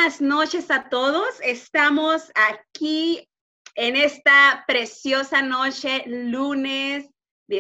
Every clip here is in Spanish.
buenas noches a todos. Estamos aquí en esta preciosa noche, lunes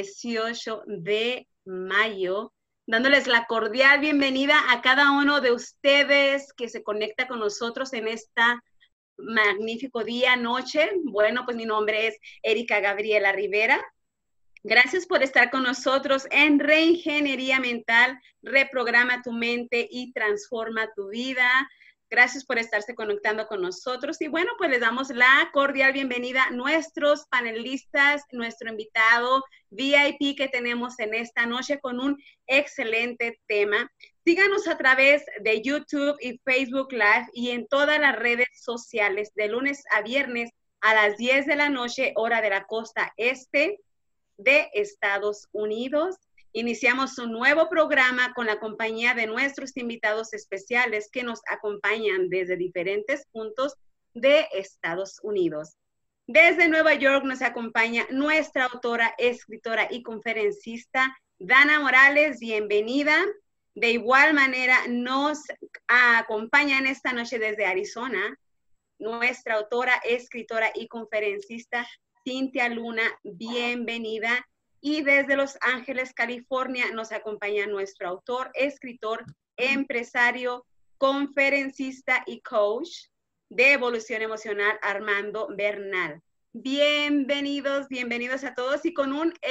18 de mayo, dándoles la cordial bienvenida a cada uno de ustedes que se conecta con nosotros en esta magnífico día, noche. Bueno, pues mi nombre es Erika Gabriela Rivera. Gracias por estar con nosotros en Reingeniería Mental, reprograma tu mente y transforma tu vida. Gracias por estarse conectando con nosotros. Y bueno, pues les damos la cordial bienvenida a nuestros panelistas, nuestro invitado VIP que tenemos en esta noche con un excelente tema. Síganos a través de YouTube y Facebook Live y en todas las redes sociales de lunes a viernes a las 10 de la noche, hora de la costa este de Estados Unidos. Iniciamos un nuevo programa con la compañía de nuestros invitados especiales que nos acompañan desde diferentes puntos de Estados Unidos. Desde Nueva York nos acompaña nuestra autora, escritora y conferencista Dana Morales. Bienvenida. De igual manera nos acompaña en esta noche desde Arizona nuestra autora, escritora y conferencista Cintia Luna, bienvenida. Y desde Los Ángeles, California, nos acompaña nuestro autor, escritor, empresario, conferencista y coach de evolución emocional, Armando Bernal. Bienvenidos, bienvenidos a todos y con un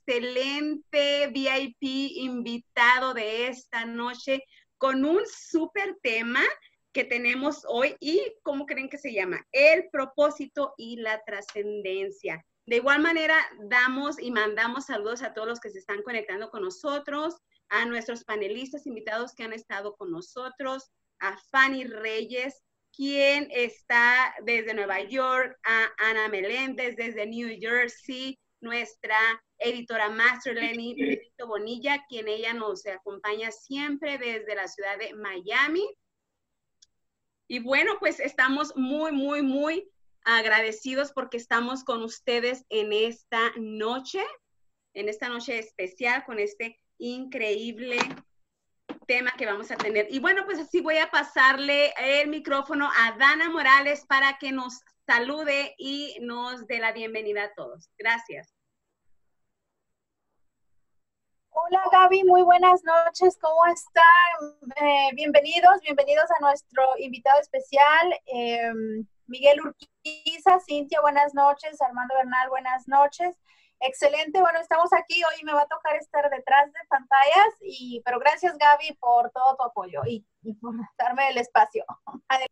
excelente VIP invitado de esta noche, con un súper tema que tenemos hoy y ¿cómo creen que se llama? El propósito y la trascendencia. De igual manera, damos y mandamos saludos a todos los que se están conectando con nosotros, a nuestros panelistas invitados que han estado con nosotros, a Fanny Reyes, quien está desde Nueva York, a Ana Meléndez desde New Jersey, nuestra editora Master Lenny Bonilla, quien ella nos acompaña siempre desde la ciudad de Miami. Y bueno, pues estamos muy agradecidos porque estamos con ustedes en esta noche especial con este increíble tema que vamos a tener. Y bueno, pues así voy a pasarle el micrófono a Dana Morales para que nos salude y nos dé la bienvenida a todos. Gracias. Hola Gaby, muy buenas noches, ¿cómo están? Bienvenidos a nuestro invitado especial, Miguel Urquiza. Cintia, buenas noches. Armando Bernal, buenas noches. Excelente, bueno, estamos aquí, hoy me va a tocar estar detrás de pantallas, pero gracias Gaby por todo tu apoyo y por darme el espacio. Adelante.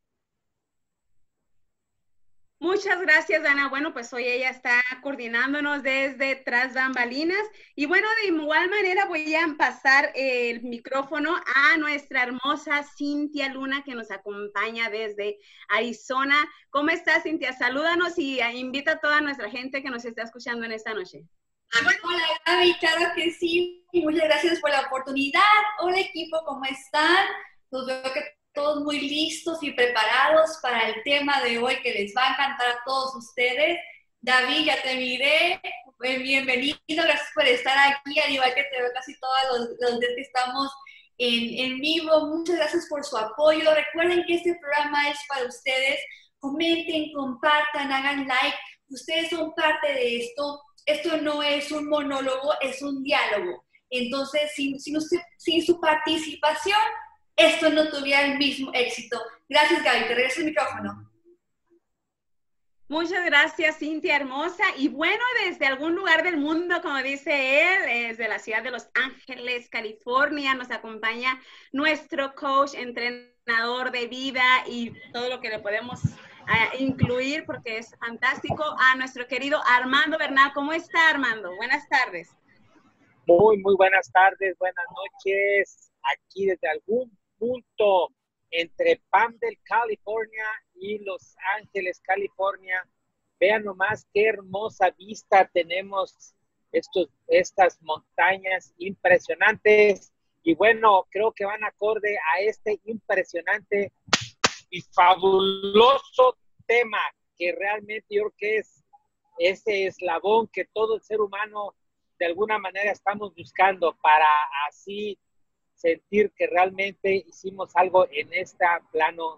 Muchas gracias, Dana. Bueno, pues hoy ella está coordinándonos desde tras bambalinas. Y bueno, de igual manera voy a pasar el micrófono a nuestra hermosa Cintia Luna, que nos acompaña desde Arizona. ¿Cómo estás, Cintia? Salúdanos y invita a toda nuestra gente que nos está escuchando en esta noche. Hola, Gaby, claro que sí. Muchas gracias por la oportunidad. Hola, equipo, ¿cómo están? Pues veo que todos muy listos y preparados para el tema de hoy que les va a encantar a todos ustedes. David, ya te miré, bienvenido, gracias por estar aquí, al igual que te veo casi todos los días que estamos en vivo. Muchas gracias por su apoyo. Recuerden que este programa es para ustedes. Comenten, compartan, hagan like. Ustedes son parte de esto. Esto no es un monólogo, es un diálogo. Entonces, sin su participación, esto no tuviera el mismo éxito. Gracias, Gaby. Te regreso el micrófono. Muchas gracias, Cintia hermosa. Y bueno, desde algún lugar del mundo, como dice él, desde la ciudad de Los Ángeles, California, nos acompaña nuestro coach, entrenador de vida y todo lo que le podemos incluir porque es fantástico, a nuestro querido Armando Bernal. ¿Cómo está, Armando? Buenas tardes. Muy buenas tardes, buenas noches. Aquí desde algún punto entre Palmdale, California y Los Ángeles, California. Vean nomás qué hermosa vista tenemos, estas montañas impresionantes. Y bueno, creo que van acorde a este impresionante y fabuloso tema que realmente yo creo que es ese eslabón que todo el ser humano de alguna manera estamos buscando para así sentir que realmente hicimos algo en este plano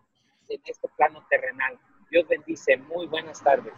en este plano terrenal. Dios bendice. Muy buenas tardes.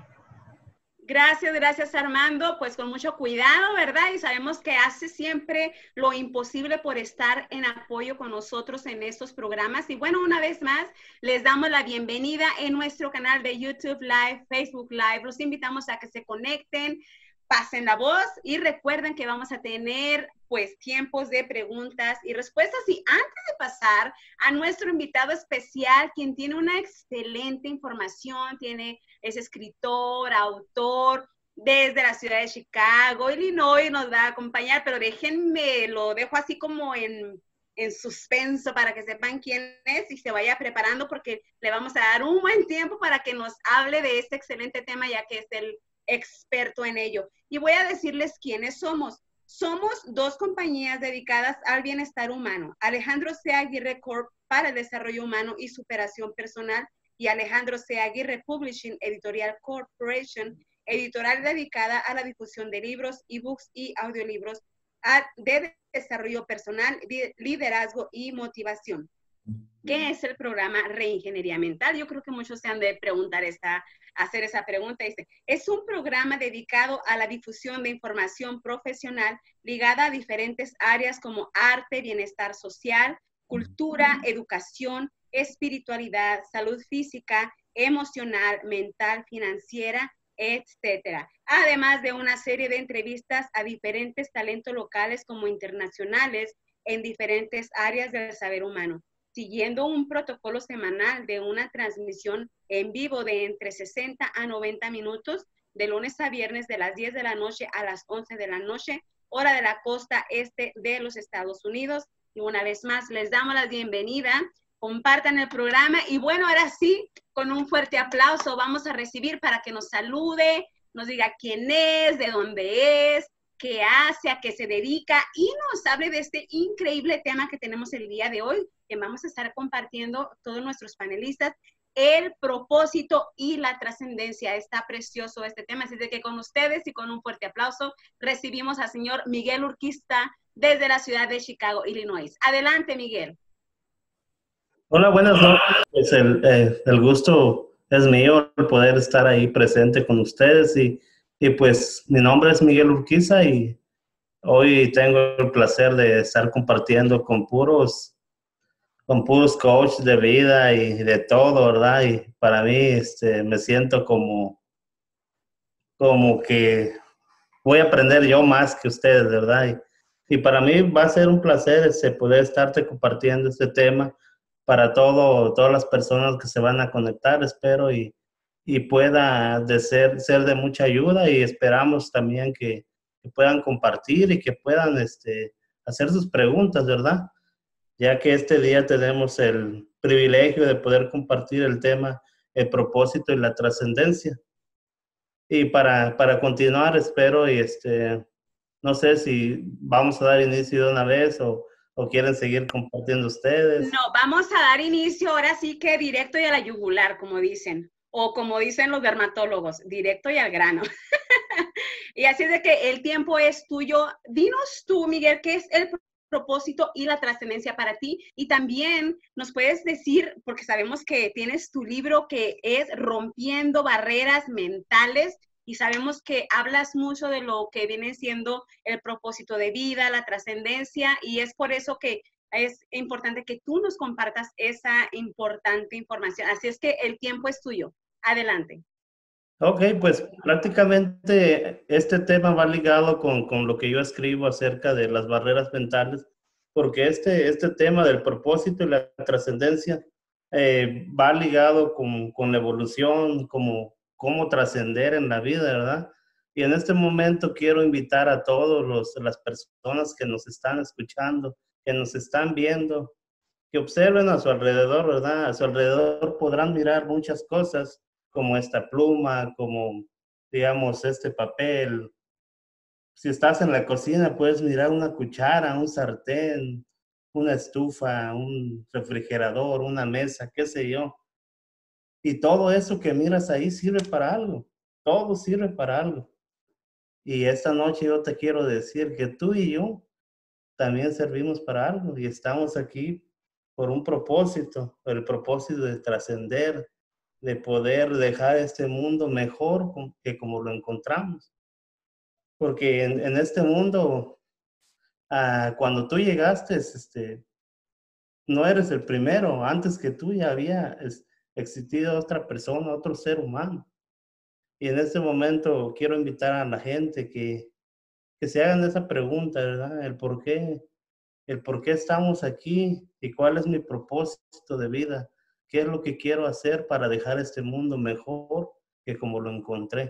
Gracias Armando, pues con mucho cuidado, ¿verdad? Y sabemos que hace siempre lo imposible por estar en apoyo con nosotros en estos programas. Y bueno, una vez más, les damos la bienvenida en nuestro canal de YouTube Live, Facebook Live. Los invitamos a que se conecten, pasen la voz y recuerden que vamos a tener pues tiempos de preguntas y respuestas. Y antes de pasar a nuestro invitado especial, quien tiene una excelente información, es escritor, autor, desde la ciudad de Chicago, Illinois, nos va a acompañar, pero déjenme, lo dejo así como en suspenso para que sepan quién es y se vaya preparando porque le vamos a dar un buen tiempo para que nos hable de este excelente tema, ya que es el experto en ello. Y voy a decirles quiénes somos. Somos dos compañías dedicadas al bienestar humano. Alejandro C. Aguirre Corp para el desarrollo humano y superación personal y Alejandro C. Aguirre Publishing Editorial Corporation, editorial dedicada a la difusión de libros, ebooks y audiolibros de desarrollo personal, liderazgo y motivación. ¿Qué es el programa Reingeniería Mental? Yo creo que muchos se han de hacer esa pregunta. Es un programa dedicado a la difusión de información profesional ligada a diferentes áreas como arte, bienestar social, cultura, educación, espiritualidad, salud física, emocional, mental, financiera, etcétera. Además de una serie de entrevistas a diferentes talentos locales como internacionales en diferentes áreas del saber humano, siguiendo un protocolo semanal de una transmisión en vivo de entre 60 a 90 minutos, de lunes a viernes de las 10 de la noche a las 11 de la noche, hora de la costa este de los Estados Unidos. Y una vez más, les damos la bienvenida. Compartan el programa. Y bueno, ahora sí, con un fuerte aplauso vamos a recibir para que nos salude, nos diga quién es, de dónde es, qué hace, a qué se dedica y nos hable de este increíble tema que tenemos el día de hoy, que vamos a estar compartiendo todos nuestros panelistas, el propósito y la trascendencia. Está precioso este tema, así de que con ustedes y con un fuerte aplauso recibimos al señor Miguel Urquiza desde la ciudad de Chicago, Illinois. Adelante, Miguel. Hola, buenas noches. Pues el gusto es mío el poder estar ahí presente con ustedes y pues mi nombre es Miguel Urquiza y hoy tengo el placer de estar compartiendo con puros coaches de vida y de todo, ¿verdad? Y para mí me siento como que voy a aprender yo más que ustedes, ¿verdad? Y para mí va a ser un placer poder estarte compartiendo este tema para todas las personas que se van a conectar, espero, y pueda ser de mucha ayuda y esperamos también que puedan compartir y que puedan hacer sus preguntas, ¿verdad? Ya que este día tenemos el privilegio de poder compartir el tema, el propósito y la trascendencia. Y para continuar, espero, y no sé si vamos a dar inicio de una vez o quieren seguir compartiendo ustedes. No, vamos a dar inicio ahora sí que directo y a la yugular, como dicen, o como dicen los dermatólogos, directo y al grano. Y así es de que el tiempo es tuyo. Dinos tú, Miguel, ¿qué es el propósito y la trascendencia para ti? Y también nos puedes decir, porque sabemos que tienes tu libro que es Rompiendo Barreras Mentales, y sabemos que hablas mucho de lo que viene siendo el propósito de vida, la trascendencia, y es por eso que es importante que tú nos compartas esa importante información. Así es que el tiempo es tuyo. Adelante. Ok, pues prácticamente este tema va ligado con lo que yo escribo acerca de las barreras mentales, porque este tema del propósito y la trascendencia va ligado con la evolución, cómo trascender en la vida, ¿verdad? Y en este momento quiero invitar a todas las personas que nos están escuchando, que nos están viendo, que observen a su alrededor, ¿verdad? A su alrededor podrán mirar muchas cosas, como esta pluma, como, digamos, este papel. Si estás en la cocina, puedes mirar una cuchara, un sartén, una estufa, un refrigerador, una mesa, qué sé yo. Y todo eso que miras ahí sirve para algo. Todo sirve para algo. Y esta noche yo te quiero decir que tú y yo también servimos para algo y estamos aquí por un propósito, el propósito de trascender, de poder dejar este mundo mejor que como lo encontramos. Porque en este mundo, cuando tú llegaste, no eres el primero. Antes que tú ya había existido otra persona, otro ser humano. Y en este momento quiero invitar a la gente que se hagan esa pregunta, ¿verdad? El por qué estamos aquí y cuál es mi propósito de vida. ¿Qué es lo que quiero hacer para dejar este mundo mejor que como lo encontré?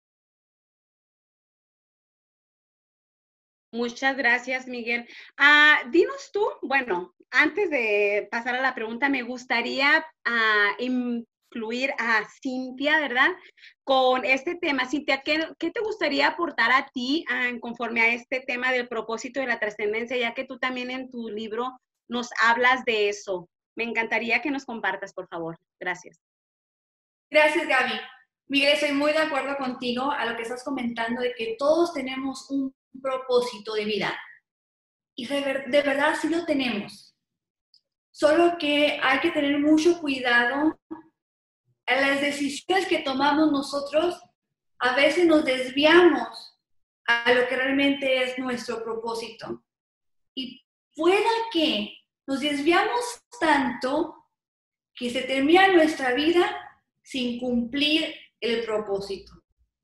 Muchas gracias, Miguel. Dinos tú, bueno, antes de pasar a la pregunta, me gustaría incluir a Cintia, ¿verdad? Con este tema. Cintia, ¿qué te gustaría aportar a ti conforme a este tema del propósito de la trascendencia, ya que tú también en tu libro nos hablas de eso? Me encantaría que nos compartas, por favor. Gracias. Gracias, Gaby. Miguel, estoy muy de acuerdo contigo a lo que estás comentando de que todos tenemos un propósito de vida. Y de verdad sí lo tenemos. Solo que hay que tener mucho cuidado en las decisiones que tomamos nosotros. A veces nos desviamos a lo que realmente es nuestro propósito. Y pueda que nos desviamos tanto que se termina nuestra vida sin cumplir el propósito.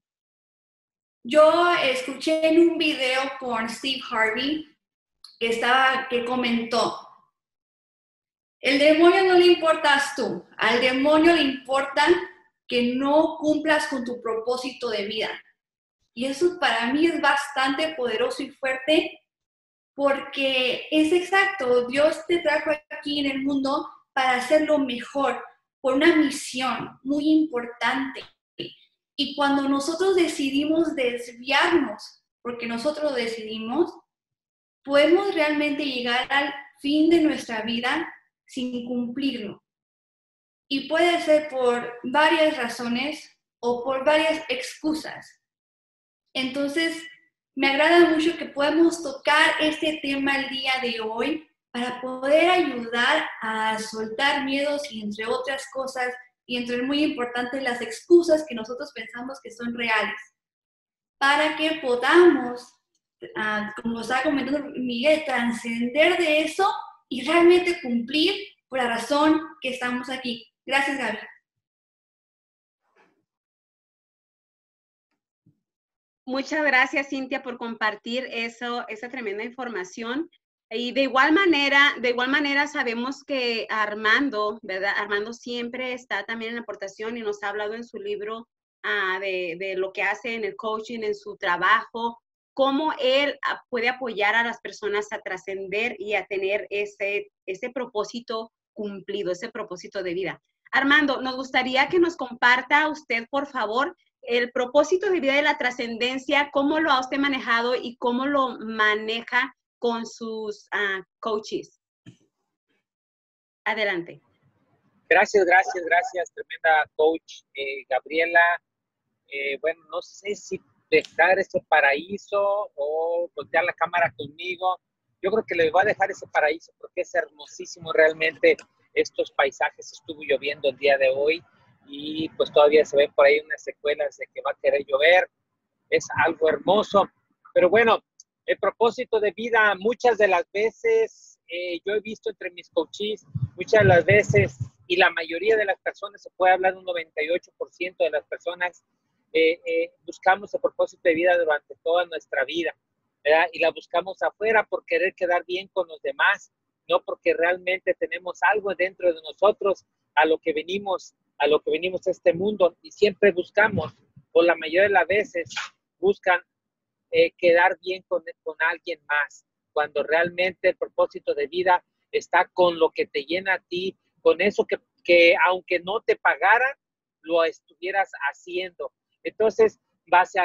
Yo escuché en un video con Steve Harvey que comentó: el demonio no le importas tú, al demonio le importa que no cumplas con tu propósito de vida. Y eso para mí es bastante poderoso y fuerte, porque es exacto, Dios te trajo aquí en el mundo para hacerlo mejor, por una misión muy importante. Y cuando nosotros decidimos desviarnos, porque nosotros lo decidimos, podemos realmente llegar al fin de nuestra vida sin cumplirlo. Y puede ser por varias razones o por varias excusas. Entonces, me agrada mucho que podamos tocar este tema el día de hoy para poder ayudar a soltar miedos y entre otras cosas, y entre muy importante las excusas que nosotros pensamos que son reales, para que podamos, como estaba comentando Miguel, trascender de eso y realmente cumplir por la razón que estamos aquí. Gracias, Gaby. Muchas gracias, Cintia, por compartir esa tremenda información. Y de igual manera sabemos que Armando, ¿verdad? Armando siempre está también en la aportación y nos ha hablado en su libro de lo que hace en el coaching, en su trabajo, cómo él puede apoyar a las personas a trascender y a tener ese propósito cumplido, ese propósito de vida. Armando, nos gustaría que nos comparta usted, por favor, el propósito de vida de la trascendencia, cómo lo ha usted manejado y cómo lo maneja con sus coaches. Adelante. Gracias, tremenda coach Gabriela. Bueno, no sé si dejar ese paraíso o voltear la cámara conmigo. Yo creo que les voy a dejar ese paraíso porque es hermosísimo realmente estos paisajes. Estuvo lloviendo el día de hoy y pues todavía se ven por ahí unas secuelas de que va a querer llover. Es algo hermoso. Pero bueno, el propósito de vida, muchas de las veces, yo he visto entre mis coaches, muchas de las veces, y la mayoría de las personas, se puede hablar de un 98% de las personas, buscamos el propósito de vida durante toda nuestra vida, ¿verdad? Y la buscamos afuera por querer quedar bien con los demás, no porque realmente tenemos algo dentro de nosotros a lo que venimos a este mundo, y siempre buscamos, o la mayoría de las veces, buscan quedar bien con alguien más, cuando realmente el propósito de vida está con lo que te llena a ti, con eso que aunque no te pagaran, lo estuvieras haciendo. Entonces, base a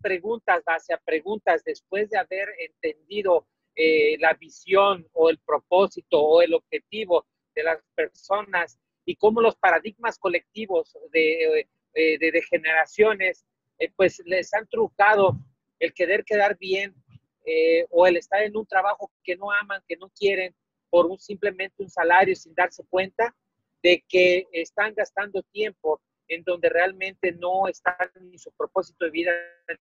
preguntas, después de haber entendido la visión o el propósito o el objetivo de las personas y cómo los paradigmas colectivos de generaciones pues les han trucado el querer quedar bien o el estar en un trabajo que no aman, que no quieren, por simplemente un salario sin darse cuenta de que están gastando tiempo en donde realmente no están en su propósito de vida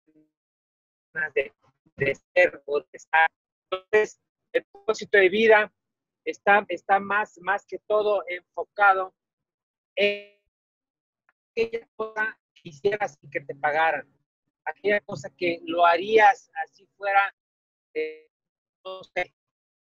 de ser o de estar. Entonces, el propósito de vida está más que todo enfocado en aquella cosa que quisieras que te pagaran, aquella cosa que lo harías así fuera, no sé.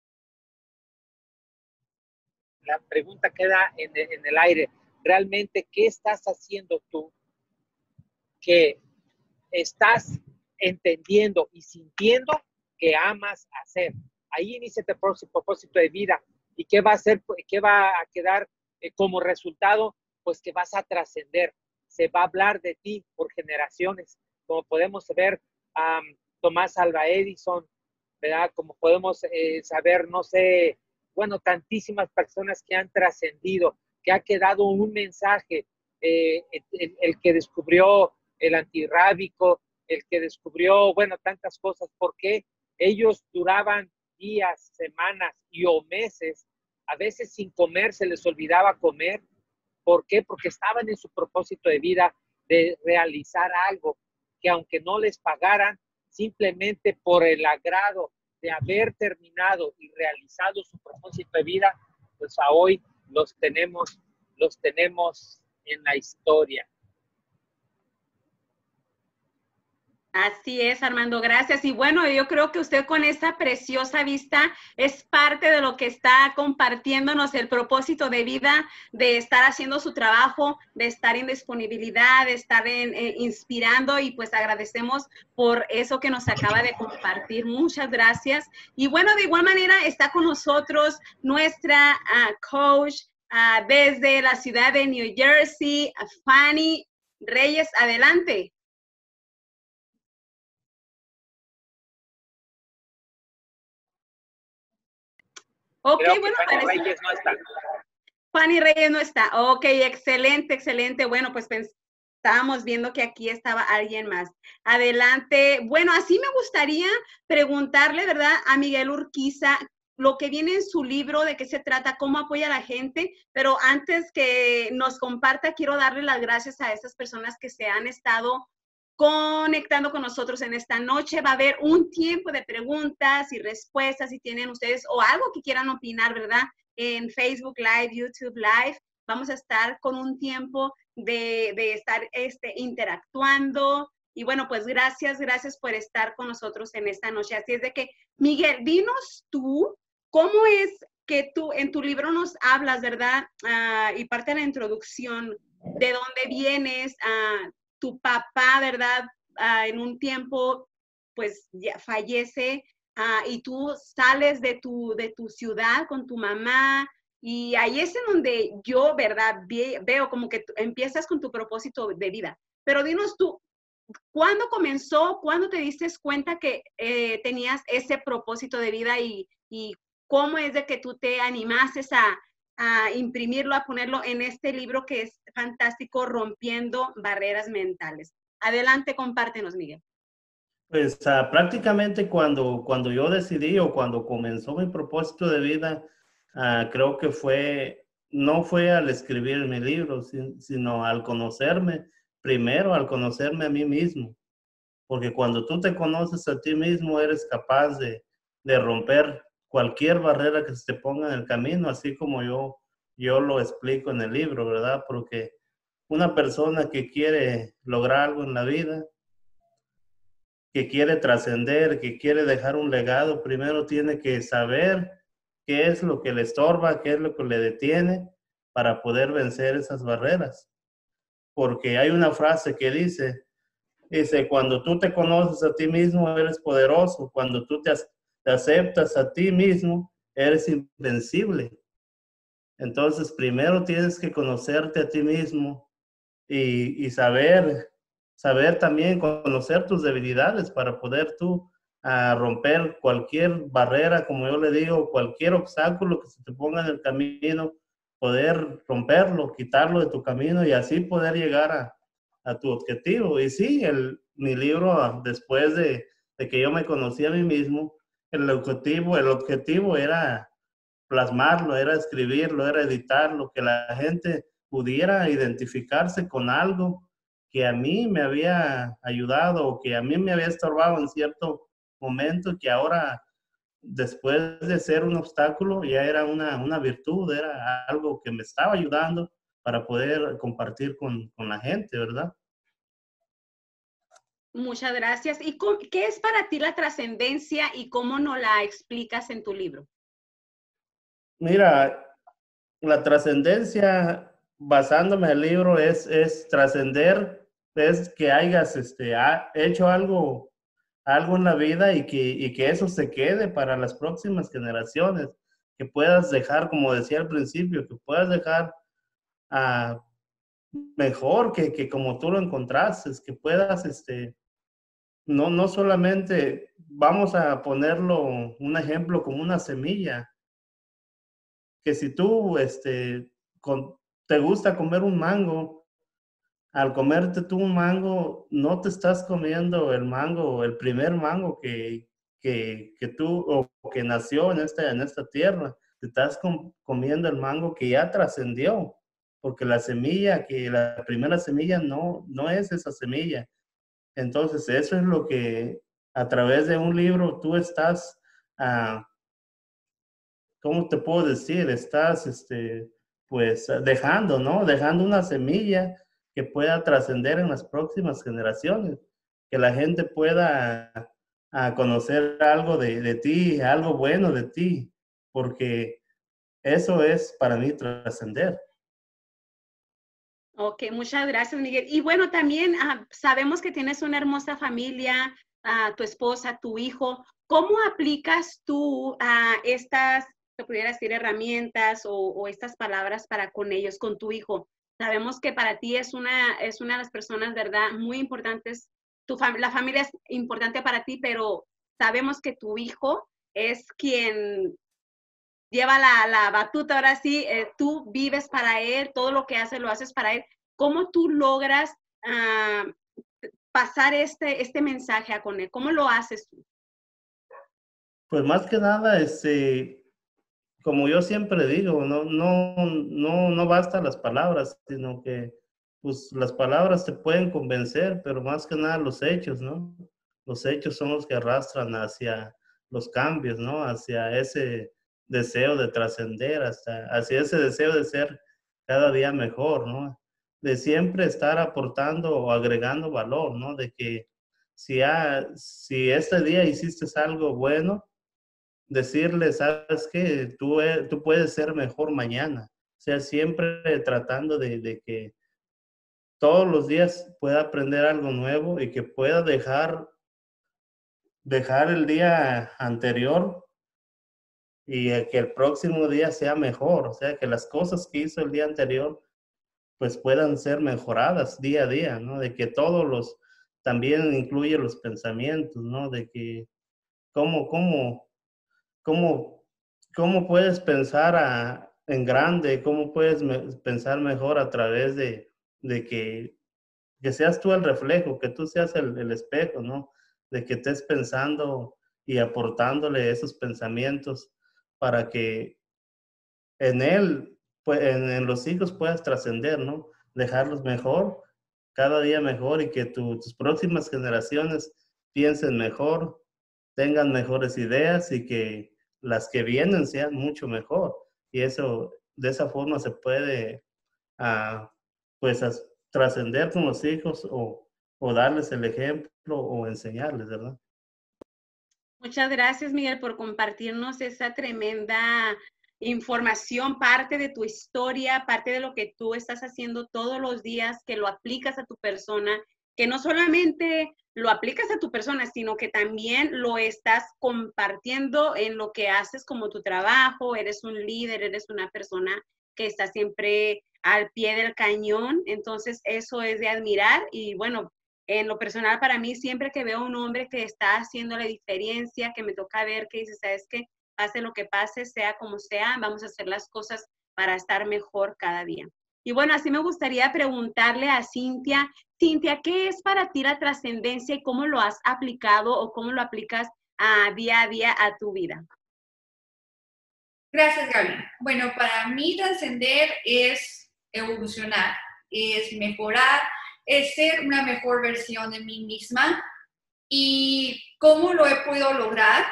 La pregunta queda en el aire. Realmente, ¿qué estás haciendo tú que estás entendiendo y sintiendo que amas hacer? Ahí inicia tu propósito de vida. ¿Y qué va a hacer? ¿Qué va a quedar como resultado? Pues que vas a trascender. Se va a hablar de ti por generaciones. Como podemos ver, Tomás Alva Edison, ¿verdad? Como podemos saber, no sé, bueno, tantísimas personas que han trascendido, que ha quedado un mensaje, el que descubrió el antirrábico, el que descubrió, bueno, tantas cosas, porque ellos duraban días, semanas o meses, a veces sin comer, se les olvidaba comer. ¿Por qué? Porque estaban en su propósito de vida de realizar algo que aunque no les pagaran, simplemente por el agrado de haber terminado y realizado su propósito de vida, pues a hoy los tenemos en la historia. Así es, Armando, gracias. Y bueno, yo creo que usted con esta preciosa vista es parte de lo que está compartiéndonos el propósito de vida, de estar haciendo su trabajo, de estar en disponibilidad, de estar inspirando, y pues agradecemos por eso que nos acaba de compartir. Muchas gracias. Y bueno, de igual manera está con nosotros nuestra coach desde la ciudad de New Jersey, Fanny Reyes. Adelante. Ok, bueno, Fanny Reyes no está. Fanny Reyes no está. Ok, excelente, excelente. Bueno, pues estábamos viendo que aquí estaba alguien más. Adelante. Bueno, así me gustaría preguntarle, ¿verdad?, a Miguel Urquiza lo que viene en su libro, de qué se trata, cómo apoya a la gente. Pero antes que nos comparta, quiero darle las gracias a estas personas que se han estado conectando con nosotros en esta noche. Va a haber un tiempo de preguntas y respuestas, si tienen ustedes o algo que quieran opinar, ¿verdad? En Facebook Live, YouTube Live, vamos a estar con un tiempo de estar interactuando. Y bueno, pues gracias por estar con nosotros en esta noche. Así es de que, Miguel, dinos tú, ¿cómo es que tú en tu libro nos hablas, ¿verdad? Y parte de la introducción, de dónde vienes, tu papá, ¿verdad? En un tiempo, pues ya fallece, y tú sales de tu ciudad con tu mamá, y ahí es en donde yo, ¿verdad? Veo como que empiezas con tu propósito de vida. Pero dinos tú, ¿cuándo comenzó? ¿Cuándo te diste cuenta que tenías ese propósito de vida, y cómo es de que tú te animaste a imprimirlo, a ponerlo en este libro que es fantástico, Rompiendo Barreras Mentales? Adelante, compártenos, Miguel. Pues prácticamente cuando yo decidí, o cuando comenzó mi propósito de vida, creo que no fue al escribir mi libro, sino al conocerme, primero al conocerme a mí mismo. Porque cuando tú te conoces a ti mismo, eres capaz de romper cualquier barrera que se te ponga en el camino, así como yo lo explico en el libro, ¿verdad? Porque una persona que quiere lograr algo en la vida, que quiere trascender, que quiere dejar un legado, primero tiene que saber qué es lo que le estorba, qué es lo que le detiene para poder vencer esas barreras. Porque hay una frase que dice, cuando tú te conoces a ti mismo, eres poderoso. Cuando tú te aceptas a ti mismo, eres invencible. Entonces, primero tienes que conocerte a ti mismo y saber también conocer tus debilidades para poder tú romper cualquier barrera, como yo le digo, cualquier obstáculo que se te ponga en el camino, poder romperlo, quitarlo de tu camino y así poder llegar a tu objetivo. Y sí, mi libro, después de que yo me conocí a mí mismo, el objetivo era plasmarlo, era escribirlo, era editarlo, que la gente pudiera identificarse con algo que a mí me había ayudado o que a mí me había estorbado en cierto momento, que ahora, después de ser un obstáculo, ya era una virtud, era algo que me estaba ayudando para poder compartir con la gente, ¿verdad? Muchas gracias. ¿Y qué es para ti la trascendencia y cómo nos la explicas en tu libro? Mira, la trascendencia, basándome en el libro, es trascender, es que hayas hecho algo en la vida y que eso se quede para las próximas generaciones, que puedas dejar, como decía al principio, que puedas dejar mejor que como tú lo encontraste, que puedas, no solamente, vamos a ponerlo un ejemplo como una semilla, que si tú te gusta comer un mango, al comerte tú un mango, no te estás comiendo el mango, el primer mango que tú, o que nació en esta tierra, te estás comiendo el mango que ya trascendió, porque la primera semilla no es esa semilla. Entonces, eso es lo que a través de un libro tú estás, ¿cómo te puedo decir? Estás, pues, dejando, ¿no? Dejando una semilla que pueda trascender en las próximas generaciones, que la gente pueda conocer algo de ti, algo bueno de ti, porque eso es para mí trascender. Ok, muchas gracias, Miguel. Y bueno, también sabemos que tienes una hermosa familia, tu esposa, tu hijo. ¿Cómo aplicas tú estas, te pudiera decir, herramientas o estas palabras para con ellos, con tu hijo? Sabemos que para ti es una de las personas, ¿verdad?, muy importantes. La familia es importante para ti, pero sabemos que tu hijo es quien lleva la batuta, ahora sí, tú vives para él, todo lo que haces lo haces para él. ¿Cómo tú logras pasar este mensaje a con él? ¿Cómo lo haces tú? Pues más que nada, como yo siempre digo, no bastan las palabras, sino que pues las palabras te pueden convencer, pero más que nada los hechos, ¿no? Los hechos son los que arrastran hacia los cambios, ¿no? Hacia ese deseo de trascender, hacia ese deseo de ser cada día mejor, ¿no? De siempre estar aportando o agregando valor, ¿no? De que si este día hiciste algo bueno, decirle, sabes que tú puedes ser mejor mañana. O sea, siempre tratando de que todos los días pueda aprender algo nuevo y que pueda dejar el día anterior y que el próximo día sea mejor. O sea, que las cosas que hizo el día anterior pues puedan ser mejoradas día a día, ¿no? De que también incluye los pensamientos, ¿no? De que cómo puedes pensar en grande, cómo puedes pensar mejor a través de que seas tú el reflejo, que tú seas el espejo, ¿no? De que estés pensando y aportándole esos pensamientos para que en él, pues, en los hijos puedas trascender, ¿no? Dejarlos mejor, cada día mejor, y que tus próximas generaciones piensen mejor, tengan mejores ideas y que las que vienen sean mucho mejor. Y eso, de esa forma se puede, pues, trascender con los hijos o darles el ejemplo o enseñarles, ¿verdad? Muchas gracias, Miguel, por compartirnos esa tremenda información, parte de tu historia, parte de lo que tú estás haciendo todos los días, que lo aplicas a tu persona, que no solamente lo aplicas a tu persona, sino que también lo estás compartiendo en lo que haces como tu trabajo, eres un líder, eres una persona que está siempre al pie del cañón, entonces eso es de admirar y bueno, en lo personal para mí siempre que veo a un hombre que está haciendo la diferencia, que me toca ver que dice, ¿sabes qué? Pase lo que pase, sea como sea, vamos a hacer las cosas para estar mejor cada día. Y bueno, así me gustaría preguntarle a Cintia, ¿qué es para ti la trascendencia y cómo lo has aplicado o cómo lo aplicas día a día a tu vida? Gracias, Gaby. Bueno, para mí trascender es evolucionar, es mejorar, es ser una mejor versión de mí misma. ¿Y cómo lo he podido lograr?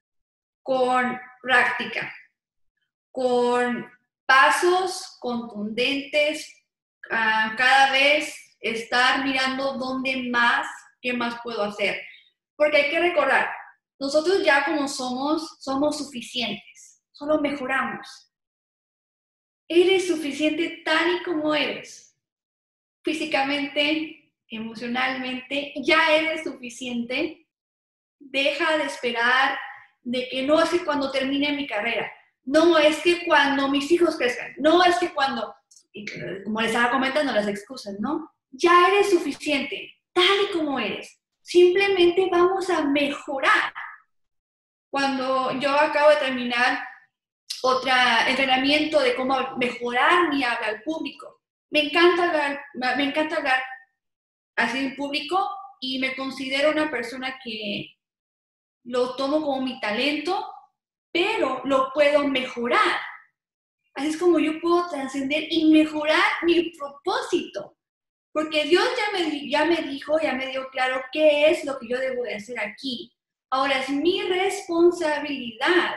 Con práctica, con pasos contundentes, cada vez estar mirando dónde más, qué más puedo hacer. Porque hay que recordar, nosotros ya como somos suficientes, solo mejoramos. Eres suficiente tal y como eres, físicamente, emocionalmente, ya eres suficiente. Deja de esperar de que no es que cuando termine mi carrera, no es que cuando mis hijos crezcan, no es que cuando, como les estaba comentando, las excusas, ¿no? Ya eres suficiente, tal y como eres. Simplemente vamos a mejorar. Cuando yo acabo de terminar otro entrenamiento de cómo mejorar mi habla al público, me encanta hablar así en público y me considero una persona que lo tomo como mi talento, pero lo puedo mejorar. Así es como yo puedo trascender y mejorar mi propósito. Porque Dios ya me dijo, ya me dio claro qué es lo que yo debo de hacer aquí. Ahora es mi responsabilidad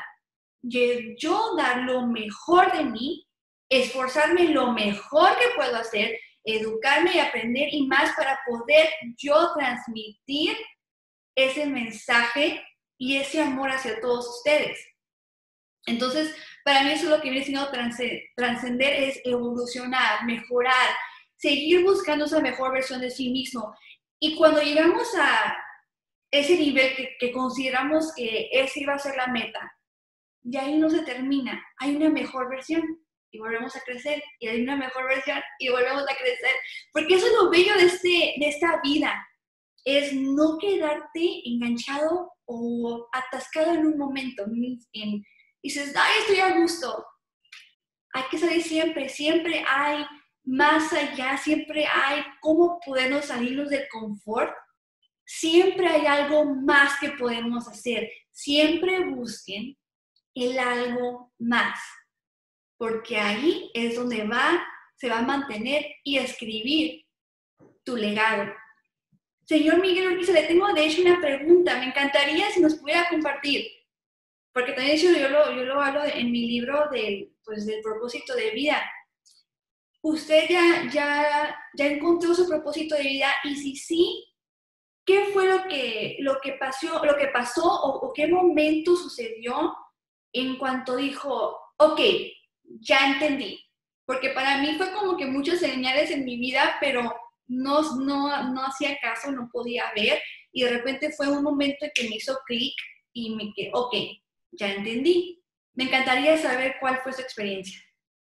yo dar lo mejor de mí, esforzarme lo mejor que puedo hacer, educarme y aprender y más para poder yo transmitir ese mensaje y ese amor hacia todos ustedes. Entonces, para mí eso es lo que viene siendo trascender, es evolucionar, mejorar, seguir buscando esa mejor versión de sí mismo. Y cuando llegamos a ese nivel que consideramos que ese iba a ser la meta, y ahí no se termina, hay una mejor versión y volvemos a crecer, y hay una mejor versión y volvemos a crecer, porque eso es lo bello de esta vida, es no quedarte enganchado o atascado en un momento, dices, ay, estoy a gusto. Hay que salir siempre hay más allá, siempre hay cómo podernos salirnos del confort, siempre hay algo más que podemos hacer, siempre busquen el algo más, porque ahí es donde se va a mantener y a escribir tu legado. Señor Miguel Urquiza, le tengo de hecho una pregunta, me encantaría si nos pudiera compartir, porque también yo lo hablo en mi libro del propósito de vida. ¿Usted ya encontró su propósito de vida? Y si sí, ¿qué fue lo que pasó o qué momento sucedió en cuanto dijo, ok, ya entendí? Porque para mí fue como que muchas señales en mi vida, pero no hacía caso, no podía ver, y de repente fue un momento en que me hizo clic y me quedé, ok, ya entendí. Me encantaría saber cuál fue su experiencia.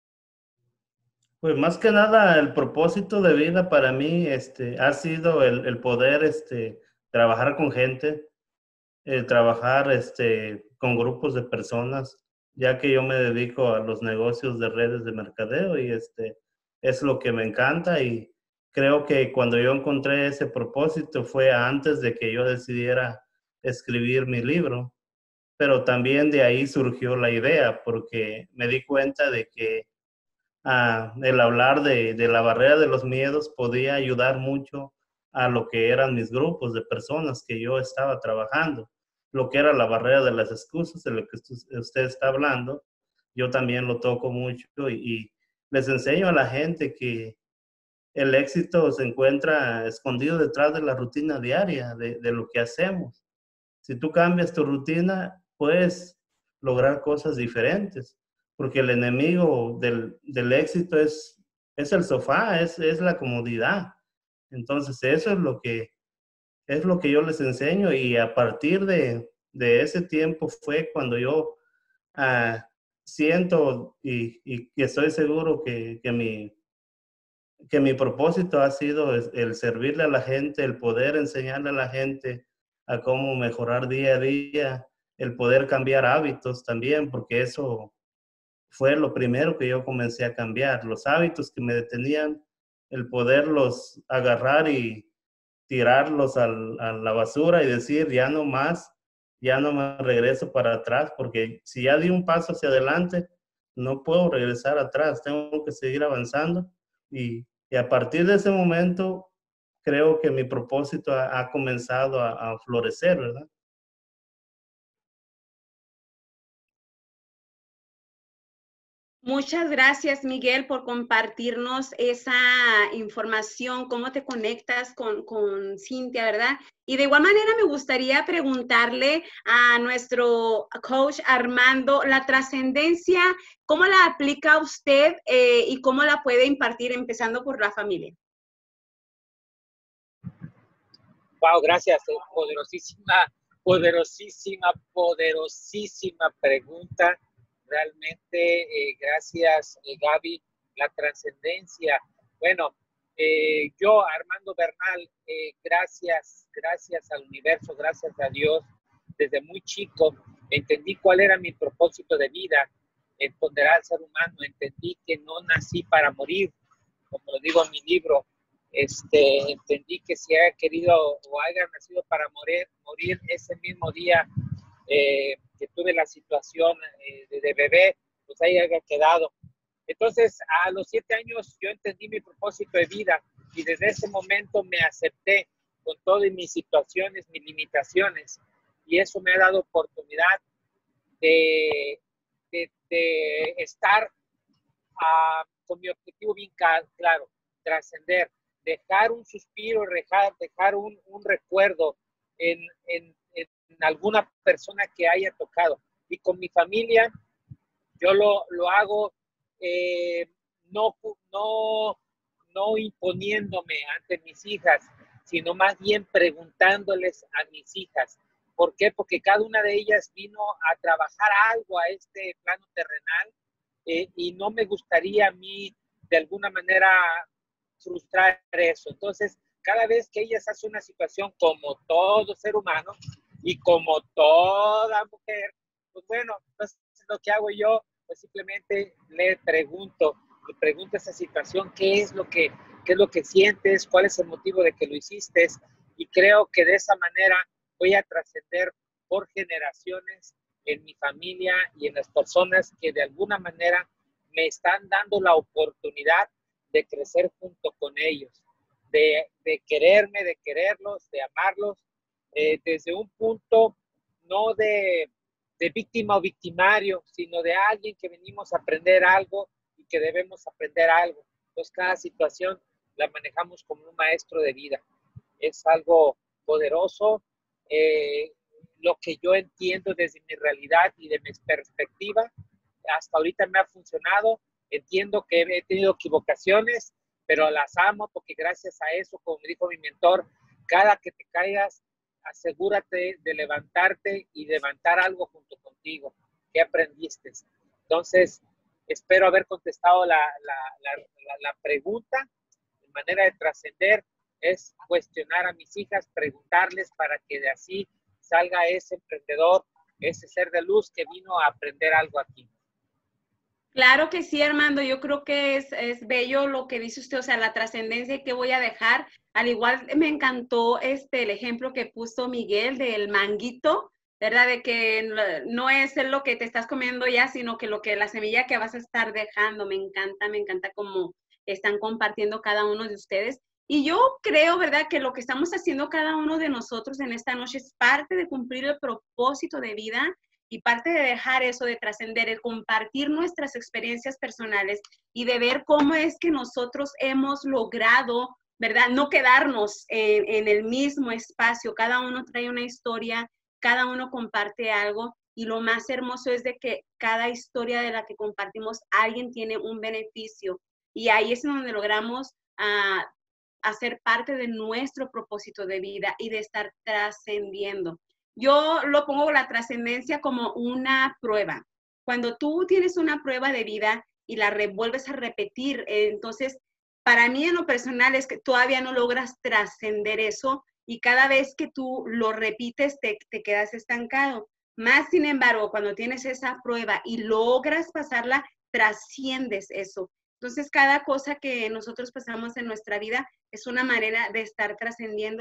Pues más que nada el propósito de vida para mí ha sido el poder trabajar con gente, trabajar con grupos de personas, ya que yo me dedico a los negocios de redes de mercadeo y es lo que me encanta, y creo que cuando yo encontré ese propósito fue antes de que yo decidiera escribir mi libro, pero también de ahí surgió la idea porque me di cuenta de que el hablar de la barrera de los miedos podía ayudar mucho a lo que eran mis grupos de personas que yo estaba trabajando. Lo que era la barrera de las excusas, de lo que usted está hablando, yo también lo toco mucho y les enseño a la gente que el éxito se encuentra escondido detrás de la rutina diaria, de lo que hacemos. Si tú cambias tu rutina, puedes lograr cosas diferentes, porque el enemigo del éxito es el sofá, es la comodidad. Entonces, eso es lo que yo les enseño, y a partir de ese tiempo fue cuando yo siento y estoy seguro que mi propósito ha sido el servirle a la gente, el poder enseñarle a la gente a cómo mejorar día a día, el poder cambiar hábitos también, porque eso fue lo primero que yo comencé a cambiar, los hábitos que me detenían, el poderlos agarrar y tirarlos a la basura y decir, ya no más, ya no me regreso para atrás, porque si ya di un paso hacia adelante, no puedo regresar atrás, tengo que seguir avanzando y a partir de ese momento creo que mi propósito ha comenzado a florecer, ¿verdad? Muchas gracias, Miguel, por compartirnos esa información, cómo te conectas con Cintia, ¿verdad? Y de igual manera me gustaría preguntarle a nuestro coach Armando, la trascendencia, ¿cómo la aplica usted y cómo la puede impartir empezando por la familia? Wow, gracias. Poderosísima pregunta. Realmente, gracias, Gaby. La trascendencia. Bueno, yo, Armando Bernal, gracias al universo, gracias a Dios, desde muy chico entendí cuál era mi propósito de vida, el ponderar al ser humano. Entendí que no nací para morir, como lo digo en mi libro. Entendí que si haya querido o haya nacido para morir ese mismo día que tuve la situación de bebé, pues ahí haya quedado. Entonces, a los 7 años yo entendí mi propósito de vida y desde ese momento me acepté con todas mis situaciones, mis limitaciones, y eso me ha dado oportunidad de estar con mi objetivo bien claro, trascender, dejar un suspiro, dejar un recuerdo en alguna persona que haya tocado. Y con mi familia, yo lo hago no imponiéndome ante mis hijas, sino más bien preguntándoles a mis hijas. ¿Por qué? Porque cada una de ellas vino a trabajar algo a este plano terrenal y no me gustaría a mí de alguna manera frustrar eso. Entonces, cada vez que ellas hacen una situación como todo ser humano y como toda mujer, pues bueno, entonces lo que hago yo, pues simplemente le pregunto esa situación, ¿qué es lo que sientes? ¿Cuál es el motivo de que lo hiciste? Y creo que de esa manera voy a trascender por generaciones en mi familia y en las personas que de alguna manera me están dando la oportunidad de crecer junto con ellos, de quererme, de quererlos, de amarlos, desde un punto no de víctima o victimario, sino de alguien que venimos a aprender algo y que debemos aprender algo. Entonces, cada situación la manejamos como un maestro de vida. Es algo poderoso. Lo que yo entiendo desde mi realidad y de mi perspectiva, hasta ahorita me ha funcionado. Entiendo que he tenido equivocaciones, pero las amo porque gracias a eso, como me dijo mi mentor, cada que te caigas, asegúrate de levantarte y levantar algo junto contigo. ¿Qué aprendiste? Entonces, espero haber contestado la pregunta. Mi manera de trascender es cuestionar a mis hijas, preguntarles para que de así salga ese emprendedor, ese ser de luz que vino a aprender algo aquí. Claro que sí, Armando. Yo creo que es bello lo que dice usted, o sea, la trascendencia que voy a dejar. Al igual me encantó el ejemplo que puso Miguel del manguito, ¿verdad? De que no es lo que te estás comiendo ya, sino que la semilla que vas a estar dejando. Me encanta cómo están compartiendo cada uno de ustedes. Y yo creo, ¿verdad?, que lo que estamos haciendo cada uno de nosotros en esta noche es parte de cumplir el propósito de vida y parte de dejar eso, de trascender, el compartir nuestras experiencias personales y de ver cómo es que nosotros hemos logrado, ¿verdad?, no quedarnos en el mismo espacio. Cada uno trae una historia, cada uno comparte algo y lo más hermoso es de que cada historia de la que compartimos, alguien tiene un beneficio y ahí es donde logramos hacer parte de nuestro propósito de vida y de estar trascendiendo. Yo lo pongo la trascendencia como una prueba. Cuando tú tienes una prueba de vida y la vuelves a repetir, entonces, para mí en lo personal es que todavía no logras trascender eso y cada vez que tú lo repites te quedas estancado. Más sin embargo, cuando tienes esa prueba y logras pasarla, trasciendes eso. Entonces, cada cosa que nosotros pasamos en nuestra vida es una manera de estar trascendiéndola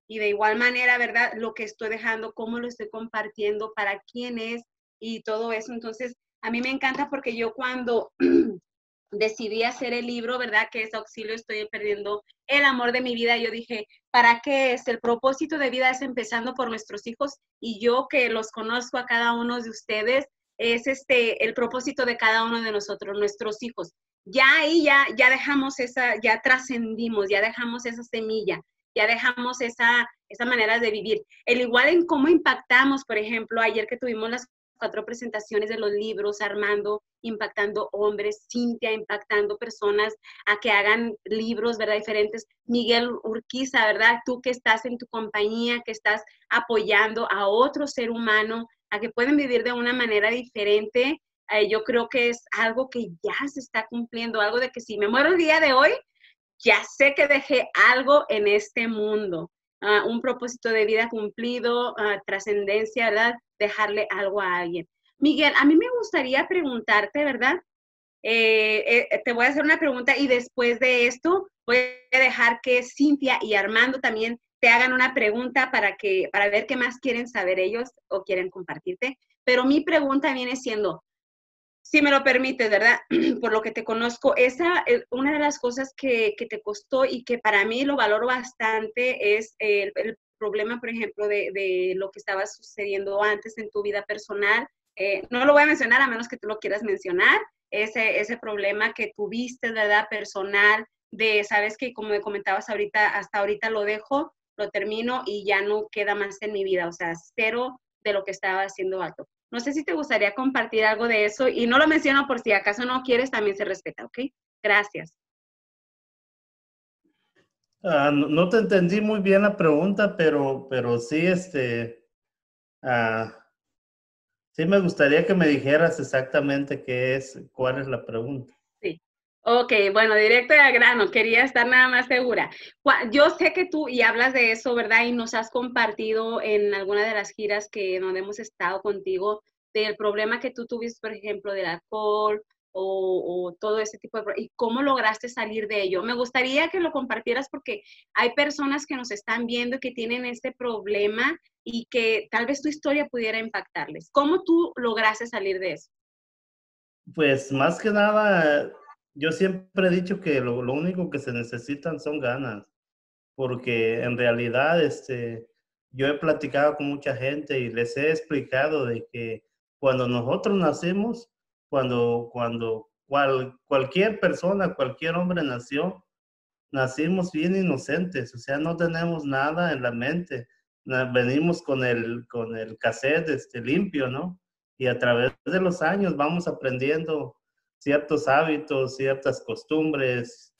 y de igual manera, ¿verdad? Lo que estoy dejando, cómo lo estoy compartiendo, para quién es y todo eso. Entonces, a mí me encanta porque yo cuando decidí hacer el libro, ¿verdad? Que es Auxilio, estoy perdiendo el amor de mi vida. Yo dije, ¿para qué es? El propósito de vida es empezando por nuestros hijos, y yo que los conozco a cada uno de ustedes, es el propósito de cada uno de nosotros, nuestros hijos. Ya ahí ya dejamos ya trascendimos, ya dejamos esa semilla, ya dejamos esa manera de vivir. El igual en cómo impactamos, por ejemplo, ayer que tuvimos las 4 presentaciones de los libros, Armando impactando hombres, Cintia impactando personas a que hagan libros, ¿verdad? Diferentes. Miguel Urquiza, ¿verdad? Tú que estás en tu compañía, que estás apoyando a otro ser humano, a que pueden vivir de una manera diferente. Yo creo que es algo que ya se está cumpliendo, algo de que si me muero el día de hoy, ya sé que dejé algo en este mundo. Un propósito de vida cumplido, trascendencia, ¿verdad? Dejarle algo a alguien. Miguel, a mí me gustaría preguntarte, ¿verdad? Te voy a hacer una pregunta y después de esto voy a dejar que Cintia y Armando también te hagan una pregunta para ver qué más quieren saber ellos o quieren compartirte. Pero mi pregunta viene siendo, si me lo permites, ¿verdad? Por lo que te conozco, esa es una de las cosas que te costó y que para mí lo valoro bastante, es el problema, por ejemplo, de lo que estaba sucediendo antes en tu vida personal. No lo voy a mencionar a menos que tú lo quieras mencionar, ese problema que tuviste, ¿verdad? Personal, sabes que como me comentabas ahorita, hasta ahorita lo dejo, lo termino y ya no queda más en mi vida, o sea, cero de lo que estaba haciendo alto. No sé si te gustaría compartir algo de eso, y no lo menciono por si acaso no quieres, también se respeta, ¿ok? Gracias. No te entendí muy bien la pregunta, pero sí, sí me gustaría que me dijeras exactamente cuál es la pregunta. Sí. Ok, bueno, directo y al grano, quería estar nada más segura. Yo sé que tú y hablas de eso, ¿verdad? Y nos has compartido en alguna de las giras donde hemos estado contigo, del problema que tú tuviste, por ejemplo, del alcohol o todo ese tipo de y cómo lograste salir de ello. Me gustaría que lo compartieras porque hay personas que nos están viendo y que tienen este problema y que tal vez tu historia pudiera impactarles. ¿Cómo tú lograste salir de eso? Pues más que nada, yo siempre he dicho que lo único que se necesitan son ganas, porque en realidad yo he platicado con mucha gente y les he explicado de que cuando nosotros nacimos, cualquier persona, cualquier hombre nacimos bien inocentes, o sea, no tenemos nada en la mente. Venimos con el cassette limpio, ¿no? Y a través de los años vamos aprendiendo ciertos hábitos, ciertas costumbres.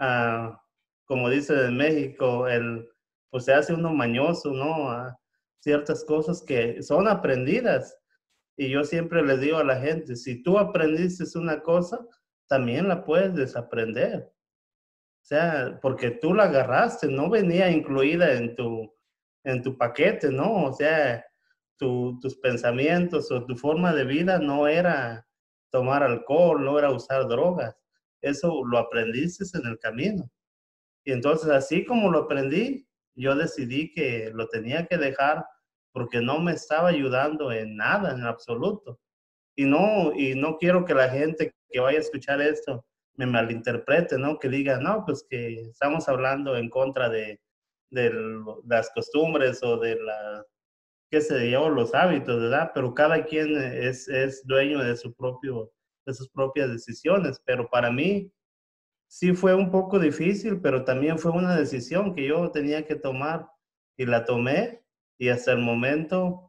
Como dice en México, pues se hace uno mañoso, ¿no? Ciertas cosas que son aprendidas. Y yo siempre les digo a la gente, si tú aprendiste una cosa, también la puedes desaprender. O sea, porque tú la agarraste, no venía incluida en tu paquete, ¿no? O sea, tus pensamientos o tu forma de vida no era tomar alcohol, no era usar drogas. Eso lo aprendiste en el camino. Y entonces, así como lo aprendí, yo decidí que lo tenía que dejar porque no me estaba ayudando en nada, en absoluto. Y no quiero que la gente que vaya a escuchar esto me malinterprete, ¿no? Que diga, no, pues que estamos hablando en contra de las costumbres o de qué sé yo, los hábitos, ¿verdad? Pero cada quien es dueño de sus propias decisiones. Pero para mí sí fue un poco difícil, pero también fue una decisión que yo tenía que tomar y la tomé, y hasta el momento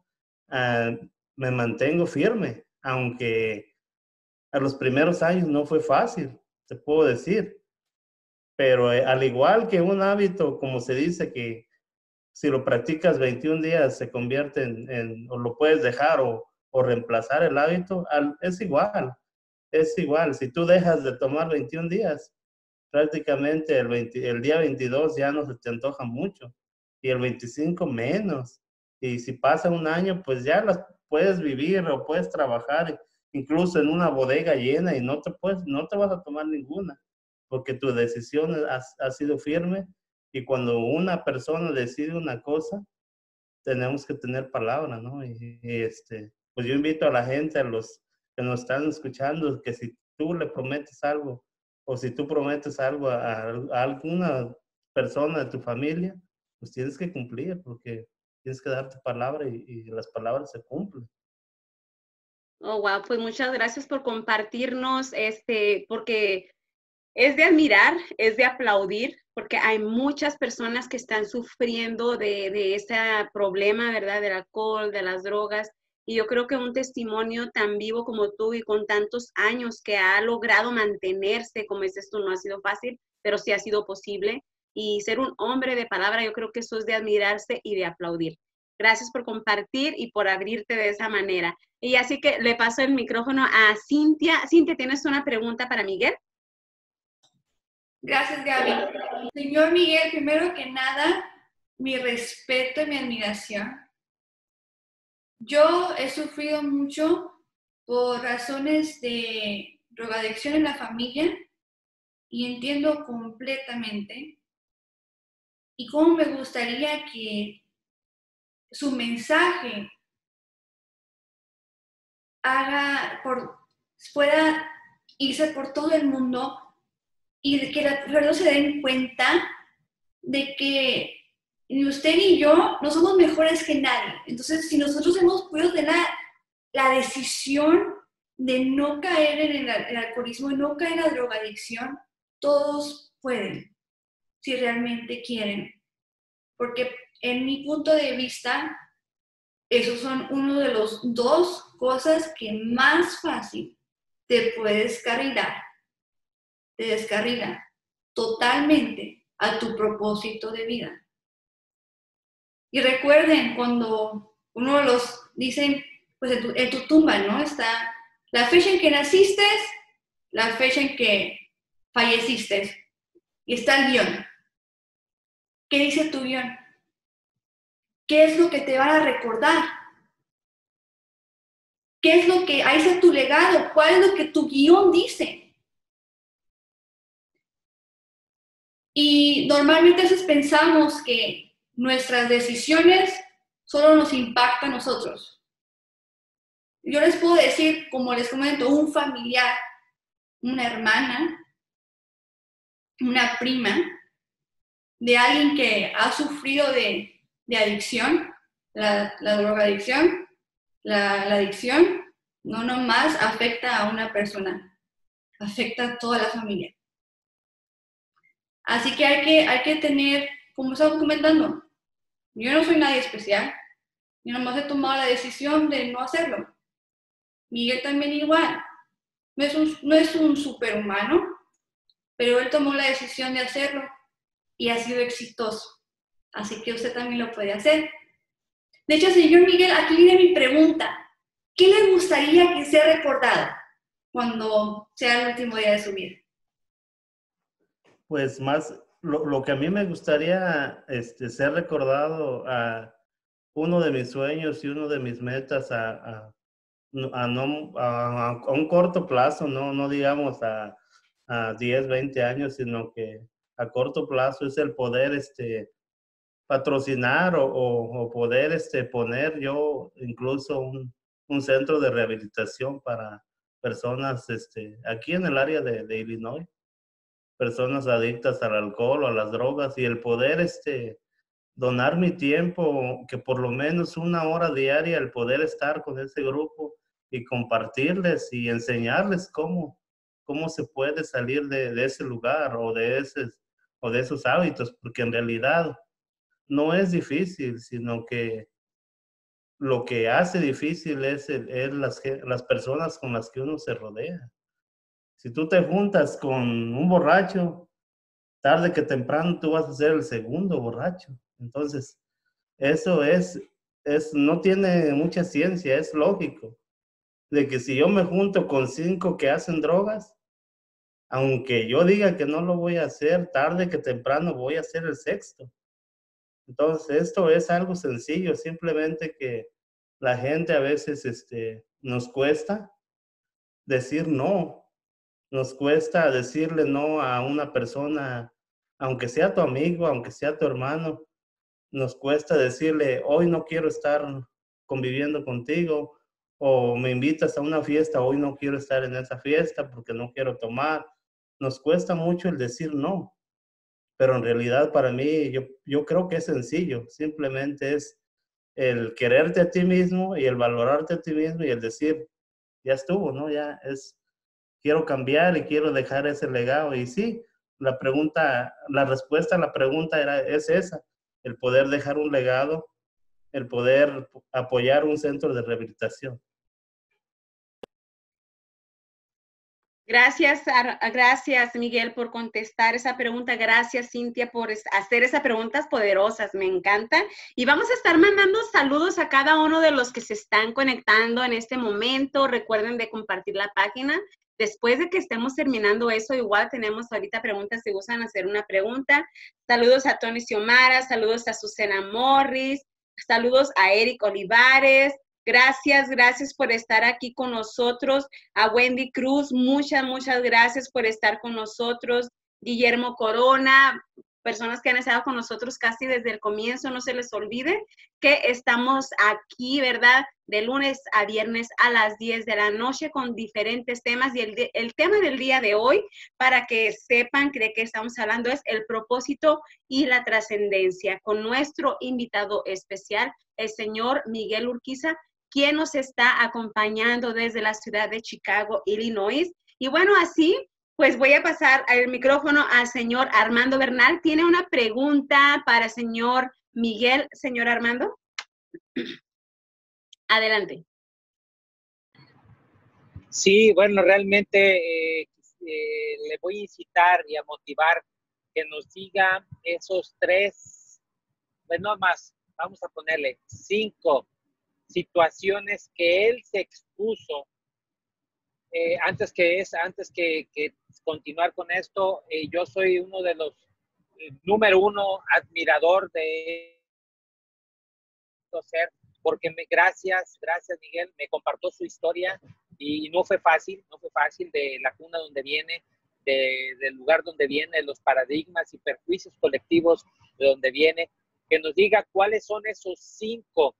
me mantengo firme, aunque a los primeros años no fue fácil, te puedo decir. Pero al igual que un hábito, como se dice, que si lo practicas 21 días se convierte o lo puedes dejar o reemplazar el hábito, es igual. Es igual, si tú dejas de tomar 21 días, prácticamente el día 22 ya no se te antoja mucho, y el 25 menos. Y si pasa un año, pues ya las puedes vivir o puedes trabajar incluso en una bodega llena y no te vas a tomar ninguna, porque tu decisión ha sido firme Y cuando una persona decide una cosa, tenemos que tener palabra, ¿no? Pues yo invito a la gente, a los que nos están escuchando, que si tú le prometes algo, o si tú prometes algo a alguna persona de tu familia, pues tienes que cumplir, porque tienes que dar tu palabra y las palabras se cumplen. Oh, wow, pues muchas gracias por compartirnos, porque es de admirar, es de aplaudir, porque hay muchas personas que están sufriendo de este problema, ¿verdad? Del alcohol, de las drogas. Y yo creo que un testimonio tan vivo como tú y con tantos años que ha logrado mantenerse, como dices tú, no ha sido fácil, pero sí ha sido posible. Y ser un hombre de palabra, yo creo que eso es de admirarse y de aplaudir. Gracias por compartir y por abrirte de esa manera. Y así que le paso el micrófono a Cintia. Cintia, ¿tienes una pregunta para Miguel? Gracias, Gaby. Señor Miguel, primero que nada, mi respeto y mi admiración. Yo he sufrido mucho por razones de drogadicción en la familia y entiendo completamente. Y cómo me gustaría que su mensaje pueda irse por todo el mundo y de que las personas se den cuenta de que ni usted ni yo no somos mejores que nadie. Entonces, si nosotros hemos podido tener la decisión de no caer en el alcoholismo, de no caer en la drogadicción, todos pueden, si realmente quieren. Porque en mi punto de vista, esos son uno de los dos cosas que más fácil te puede descarrilar. Te descarrila totalmente a tu propósito de vida. Y recuerden, cuando uno los dicen, pues en tu tumba, ¿no? Está la fecha en que naciste, la fecha en que falleciste. Y está el guión. ¿Qué dice tu guión? ¿Qué es lo que te van a recordar? ¿Qué es lo que, ahí está tu legado? ¿Cuál es lo que tu guión dice? Y normalmente a veces pensamos que nuestras decisiones solo nos impactan a nosotros. Yo les puedo decir, como les comento, un familiar, una hermana, una prima, de alguien que ha sufrido de adicción, la drogadicción, la adicción, no nomás afecta a una persona, afecta a toda la familia. Así que hay que tener, como estamos comentando, yo no soy nadie especial, yo nomás he tomado la decisión de no hacerlo. Miguel también igual, no es un superhumano, pero él tomó la decisión de hacerlo y ha sido exitoso. Así que usted también lo puede hacer. De hecho, señor Miguel, aquí viene mi pregunta. ¿Qué le gustaría que sea recordado cuando sea el último día de su vida? Pues más, lo que a mí me gustaría ser recordado, a uno de mis sueños y uno de mis metas a un corto plazo, no digamos a 10, 20 años, sino que a corto plazo es el poder patrocinar o poder poner yo incluso un centro de rehabilitación para personas aquí en el área de Illinois, personas adictas al alcohol o a las drogas, y el poder donar mi tiempo, que por lo menos 1 hora diaria, el poder estar con ese grupo y compartirles y enseñarles cómo se puede salir de ese lugar o de esos hábitos, porque en realidad no es difícil, sino que lo que hace difícil es las personas con las que uno se rodea. Si tú te juntas con un borracho, tarde que temprano tú vas a ser el segundo borracho. Entonces, eso no tiene mucha ciencia, es lógico. De que si yo me junto con 5 que hacen drogas, aunque yo diga que no lo voy a hacer, tarde que temprano voy a ser el sexto. Entonces, esto es algo sencillo, simplemente que la gente a veces nos cuesta decir no. Nos cuesta decirle no a una persona aunque sea tu amigo, aunque sea tu hermano, nos cuesta decirle, hoy no quiero estar conviviendo contigo, o me invitas a una fiesta, hoy no quiero estar en esa fiesta porque no quiero tomar. Nos cuesta mucho el decir no, pero en realidad para mí yo creo que es sencillo, simplemente es el quererte a ti mismo y el valorarte a ti mismo y el decir, ya estuvo, ¿no? Ya es, quiero cambiar y quiero dejar ese legado. Y sí, la respuesta a la pregunta es esa, el poder dejar un legado, el poder apoyar un centro de rehabilitación. Gracias Miguel por contestar esa pregunta. Gracias Cintia por hacer esas preguntas poderosas, me encantan. Y vamos a estar mandando saludos a cada uno de los que se están conectando en este momento. Recuerden de compartir la página. Después de que estemos terminando eso, igual tenemos ahorita preguntas si gustan hacer una pregunta. Saludos a Tony Xiomara, saludos a Susana Morris, saludos a Eric Olivares. Gracias por estar aquí con nosotros. A Wendy Cruz, muchas gracias por estar con nosotros. Guillermo Corona, personas que han estado con nosotros casi desde el comienzo, no se les olvide que estamos aquí, ¿verdad? De lunes a viernes a las 10 de la noche con diferentes temas y el tema del día de hoy, para que sepan de qué estamos hablando, es el propósito y la trascendencia con nuestro invitado especial, el señor Miguel Urquiza, quien nos está acompañando desde la ciudad de Chicago, Illinois. Y bueno, así, pues voy a pasar el micrófono al señor Armando Bernal. ¿Tiene una pregunta para el señor Miguel, señor Armando? Adelante. Sí, bueno, realmente le voy a incitar y a motivar que nos diga esos 3, bueno, más, vamos a ponerle 5 situaciones que él se expuso. Antes que continuar con esto, yo soy uno de los número 1 admirador de ser, porque gracias Miguel, me compartió su historia y no fue fácil de la cuna donde viene, del lugar donde viene, los paradigmas y perjuicios colectivos de donde viene, que nos diga cuáles son esos 5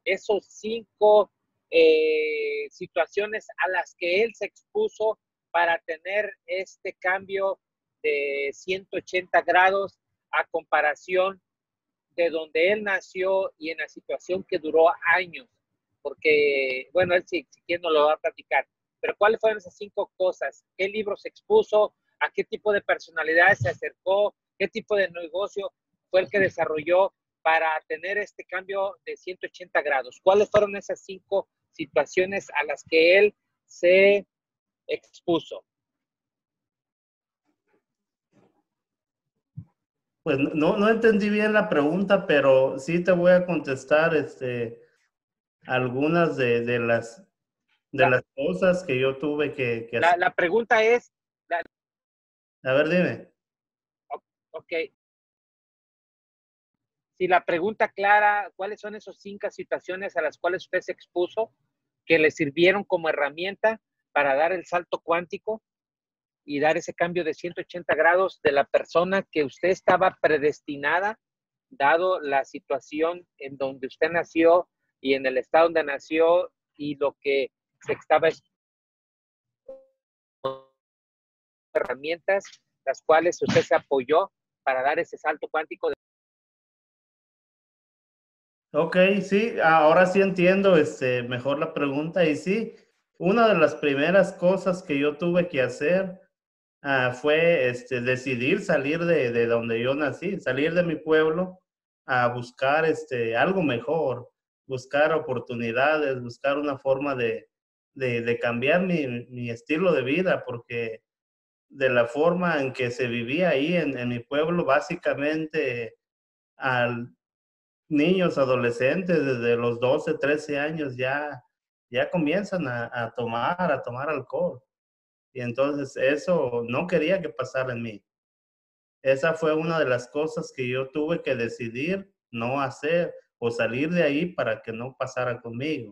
situaciones a las que él se expuso para tener este cambio de 180 grados a comparación de donde él nació y en la situación que duró años, porque, bueno, él si quiere nos lo va a platicar, pero ¿cuáles fueron esas 5 cosas? ¿Qué libro se expuso? ¿A qué tipo de personalidad se acercó? ¿Qué tipo de negocio fue el que desarrolló para tener este cambio de 180 grados? ¿Cuáles fueron esas 5 situaciones a las que él se expuso? Pues no entendí bien la pregunta, pero sí te voy a contestar algunas de las cosas que yo tuve que hacer. La pregunta es... A ver, dime. Ok. Si la pregunta clara, ¿cuáles son esas 5 situaciones a las cuales usted se expuso que le sirvieron como herramienta para dar el salto cuántico y dar ese cambio de 180 grados de la persona que usted estaba predestinada, dado la situación en donde usted nació y en el estado donde nació y lo que se estaba herramientas, las cuales usted se apoyó para dar ese salto cuántico? Ok, sí, ahora sí entiendo mejor la pregunta. Y sí, una de las primeras cosas que yo tuve que hacer fue decidir salir de donde yo nací, salir de mi pueblo a buscar algo mejor, buscar oportunidades, buscar una forma de cambiar mi estilo de vida, porque de la forma en que se vivía ahí en mi pueblo, básicamente niños, adolescentes, desde los 12, 13 años ya comienzan a tomar alcohol. Y entonces eso no quería que pasara en mí. Esa fue una de las cosas que yo tuve que decidir no hacer o salir de ahí para que no pasara conmigo.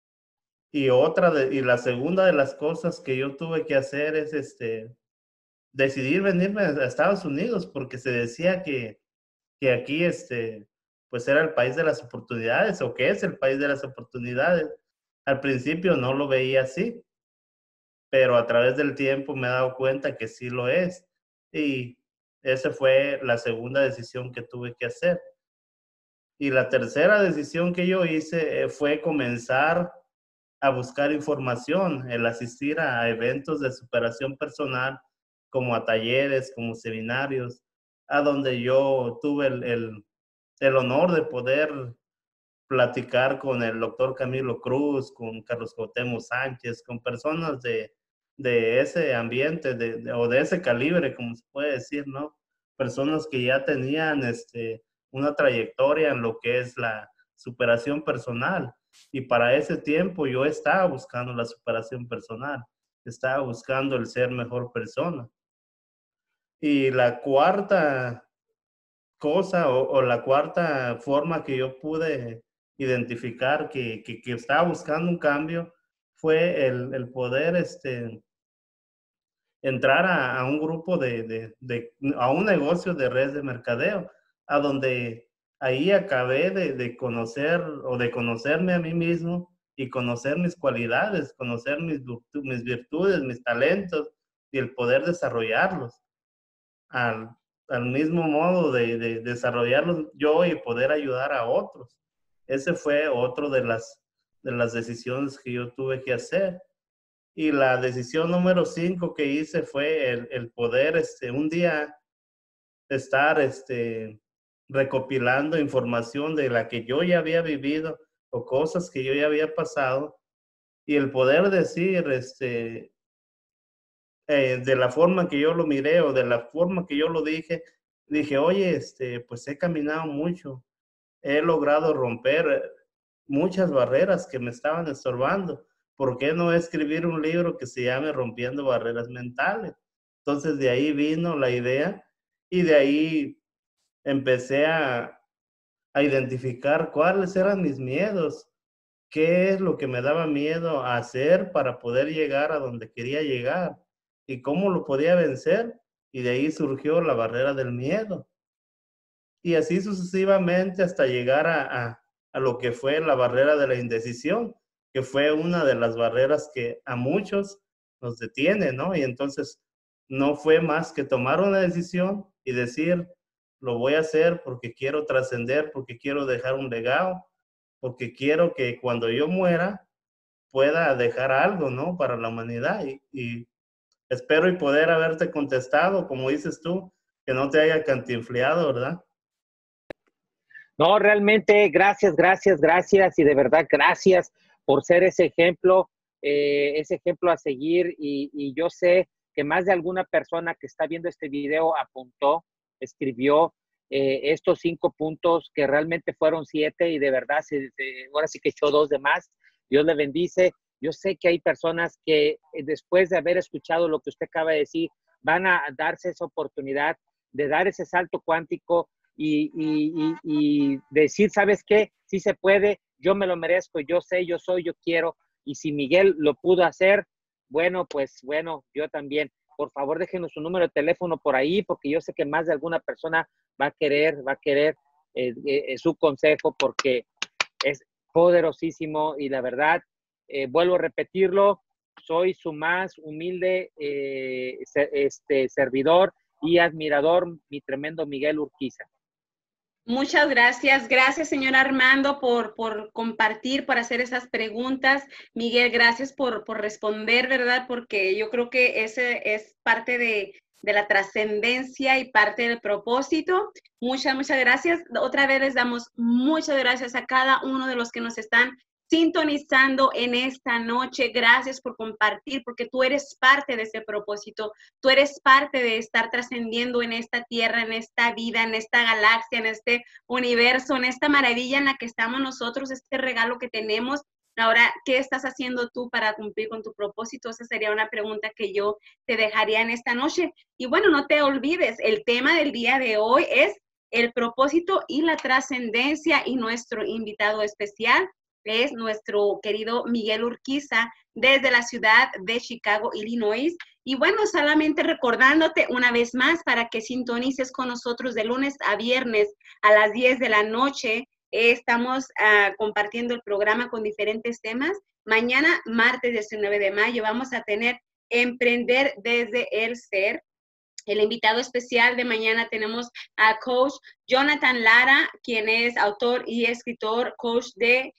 Y la segunda de las cosas que yo tuve que hacer es decidí venirme a Estados Unidos porque se decía que aquí pues era el país de las oportunidades, o que es el país de las oportunidades. Al principio no lo veía así, pero a través del tiempo me he dado cuenta que sí lo es. Y esa fue la segunda decisión que tuve que hacer. Y la tercera decisión que yo hice fue comenzar a buscar información, el asistir a eventos de superación personal, como a talleres, como seminarios, a donde yo tuve el honor de poder platicar con el doctor Camilo Cruz, con Carlos Cuauhtémoc Sánchez, con personas de ese ambiente o de ese calibre, como se puede decir, ¿no? Personas que ya tenían una trayectoria en lo que es la superación personal. Y para ese tiempo yo estaba buscando la superación personal, estaba buscando el ser mejor persona. Y la cuarta cosa o la cuarta forma que yo pude identificar que estaba buscando un cambio fue el poder entrar a un grupo a un negocio de red de mercadeo, a donde ahí acabé de conocer o de conocerme a mí mismo y conocer mis cualidades, conocer mis virtudes, mis talentos y el poder desarrollarlos al mismo modo de desarrollarlos yo y poder ayudar a otros. Ese fue otro de las decisiones que yo tuve que hacer. Y la decisión número 5 que hice fue el poder un día estar recopilando información de la que yo ya había vivido o cosas que yo ya había pasado, y el poder decir de la forma que yo lo miré o de la forma que yo lo dije, oye, pues he caminado mucho, he logrado romper muchas barreras que me estaban estorbando. ¿Por qué no escribir un libro que se llame Rompiendo Barreras Mentales? Entonces de ahí vino la idea y de ahí empecé a identificar cuáles eran mis miedos, qué es lo que me daba miedo a hacer para poder llegar a donde quería llegar y cómo lo podía vencer. Y de ahí surgió la barrera del miedo. Y así sucesivamente hasta llegar a lo que fue la barrera de la indecisión, que fue una de las barreras que a muchos nos detiene, ¿no? Y entonces no fue más que tomar una decisión y decir, lo voy a hacer porque quiero trascender, porque quiero dejar un legado, porque quiero que cuando yo muera pueda dejar algo, ¿no? Para la humanidad. Y espero y poder haberte contestado, como dices tú, que no te haya cantinfleado, ¿verdad? No, realmente, gracias, y de verdad, gracias por ser ese ejemplo a seguir, y yo sé que más de alguna persona que está viendo este video apuntó, escribió estos 5 puntos, que realmente fueron 7, y de verdad, ahora sí que echó 2 de más. Dios le bendice. Yo sé que hay personas que después de haber escuchado lo que usted acaba de decir, van a darse esa oportunidad de dar ese salto cuántico y decir, ¿sabes qué? Sí se puede, yo me lo merezco, yo sé, yo soy, yo quiero. Y si Miguel lo pudo hacer, bueno, pues bueno, yo también. Por favor, déjenos su número de teléfono por ahí, porque yo sé que más de alguna persona va a querer su consejo, porque es poderosísimo. Y la verdad, vuelvo a repetirlo, soy su más humilde servidor y admirador, mi tremendo Miguel Urquiza. Muchas gracias. Gracias, señor Armando, por compartir, por hacer esas preguntas. Miguel, gracias por responder, ¿verdad? Porque yo creo que ese es parte de la trascendencia y parte del propósito. Muchas gracias. Otra vez les damos muchas gracias a cada uno de los que nos están sintonizando en esta noche. Gracias por compartir, porque tú eres parte de ese propósito. Tú eres parte de estar trascendiendo en esta tierra, en esta vida, en esta galaxia, en este universo, en esta maravilla en la que estamos nosotros, este regalo que tenemos. Ahora, ¿qué estás haciendo tú para cumplir con tu propósito? Esa sería una pregunta que yo te dejaría en esta noche. Y bueno, no te olvides, el tema del día de hoy es el propósito y la trascendencia, y nuestro invitado especial es nuestro querido Miguel Urquiza desde la ciudad de Chicago, Illinois. Y bueno, solamente recordándote una vez más para que sintonices con nosotros de lunes a viernes a las 10 de la noche. Estamos compartiendo el programa con diferentes temas. Mañana, martes 19 de mayo, vamos a tener Emprender desde el Ser. El invitado especial de mañana tenemos a coach Jonathan Lara, quien es autor y escritor, coach de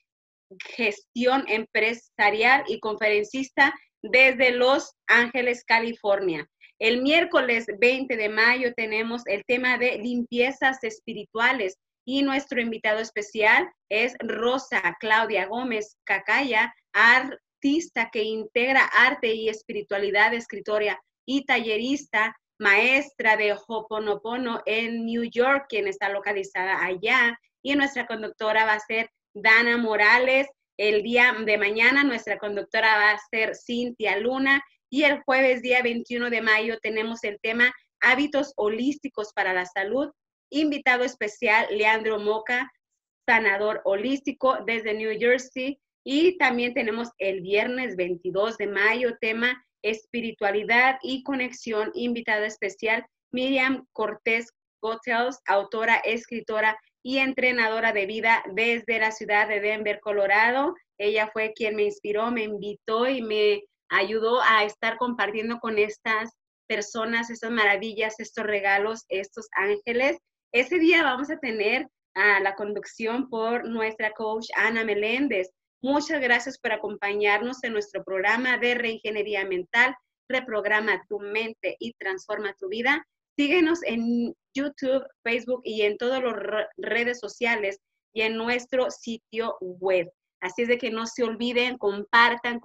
gestión empresarial y conferencista desde Los Ángeles, California. El miércoles 20 de mayo tenemos el tema de limpiezas espirituales y nuestro invitado especial es Rosa Claudia Gómez Cacaya, artista que integra arte y espiritualidad, escritora y tallerista, maestra de Ho'oponopono en New York, quien está localizada allá, y nuestra conductora va a ser Dana Morales. El día de mañana nuestra conductora va a ser Cintia Luna, y el jueves día 21 de mayo tenemos el tema hábitos holísticos para la salud. Invitado especial Leandro Moca, sanador holístico desde New Jersey. Y también tenemos el viernes 22 de mayo tema espiritualidad y conexión. Invitada especial Miriam Cortés Gotels, autora, escritora y entrenadora de vida desde la ciudad de Denver, Colorado. Ella fue quien me inspiró, me invitó y me ayudó a estar compartiendo con estas personas, estas maravillas, estos regalos, estos ángeles. Ese día vamos a tener la conducción por nuestra coach Ana Meléndez. Muchas gracias por acompañarnos en nuestro programa de reingeniería mental. Reprograma tu mente y transforma tu vida. Síguenos en YouTube, Facebook y en todas las redes sociales y en nuestro sitio web. Así es de que no se olviden, compartan.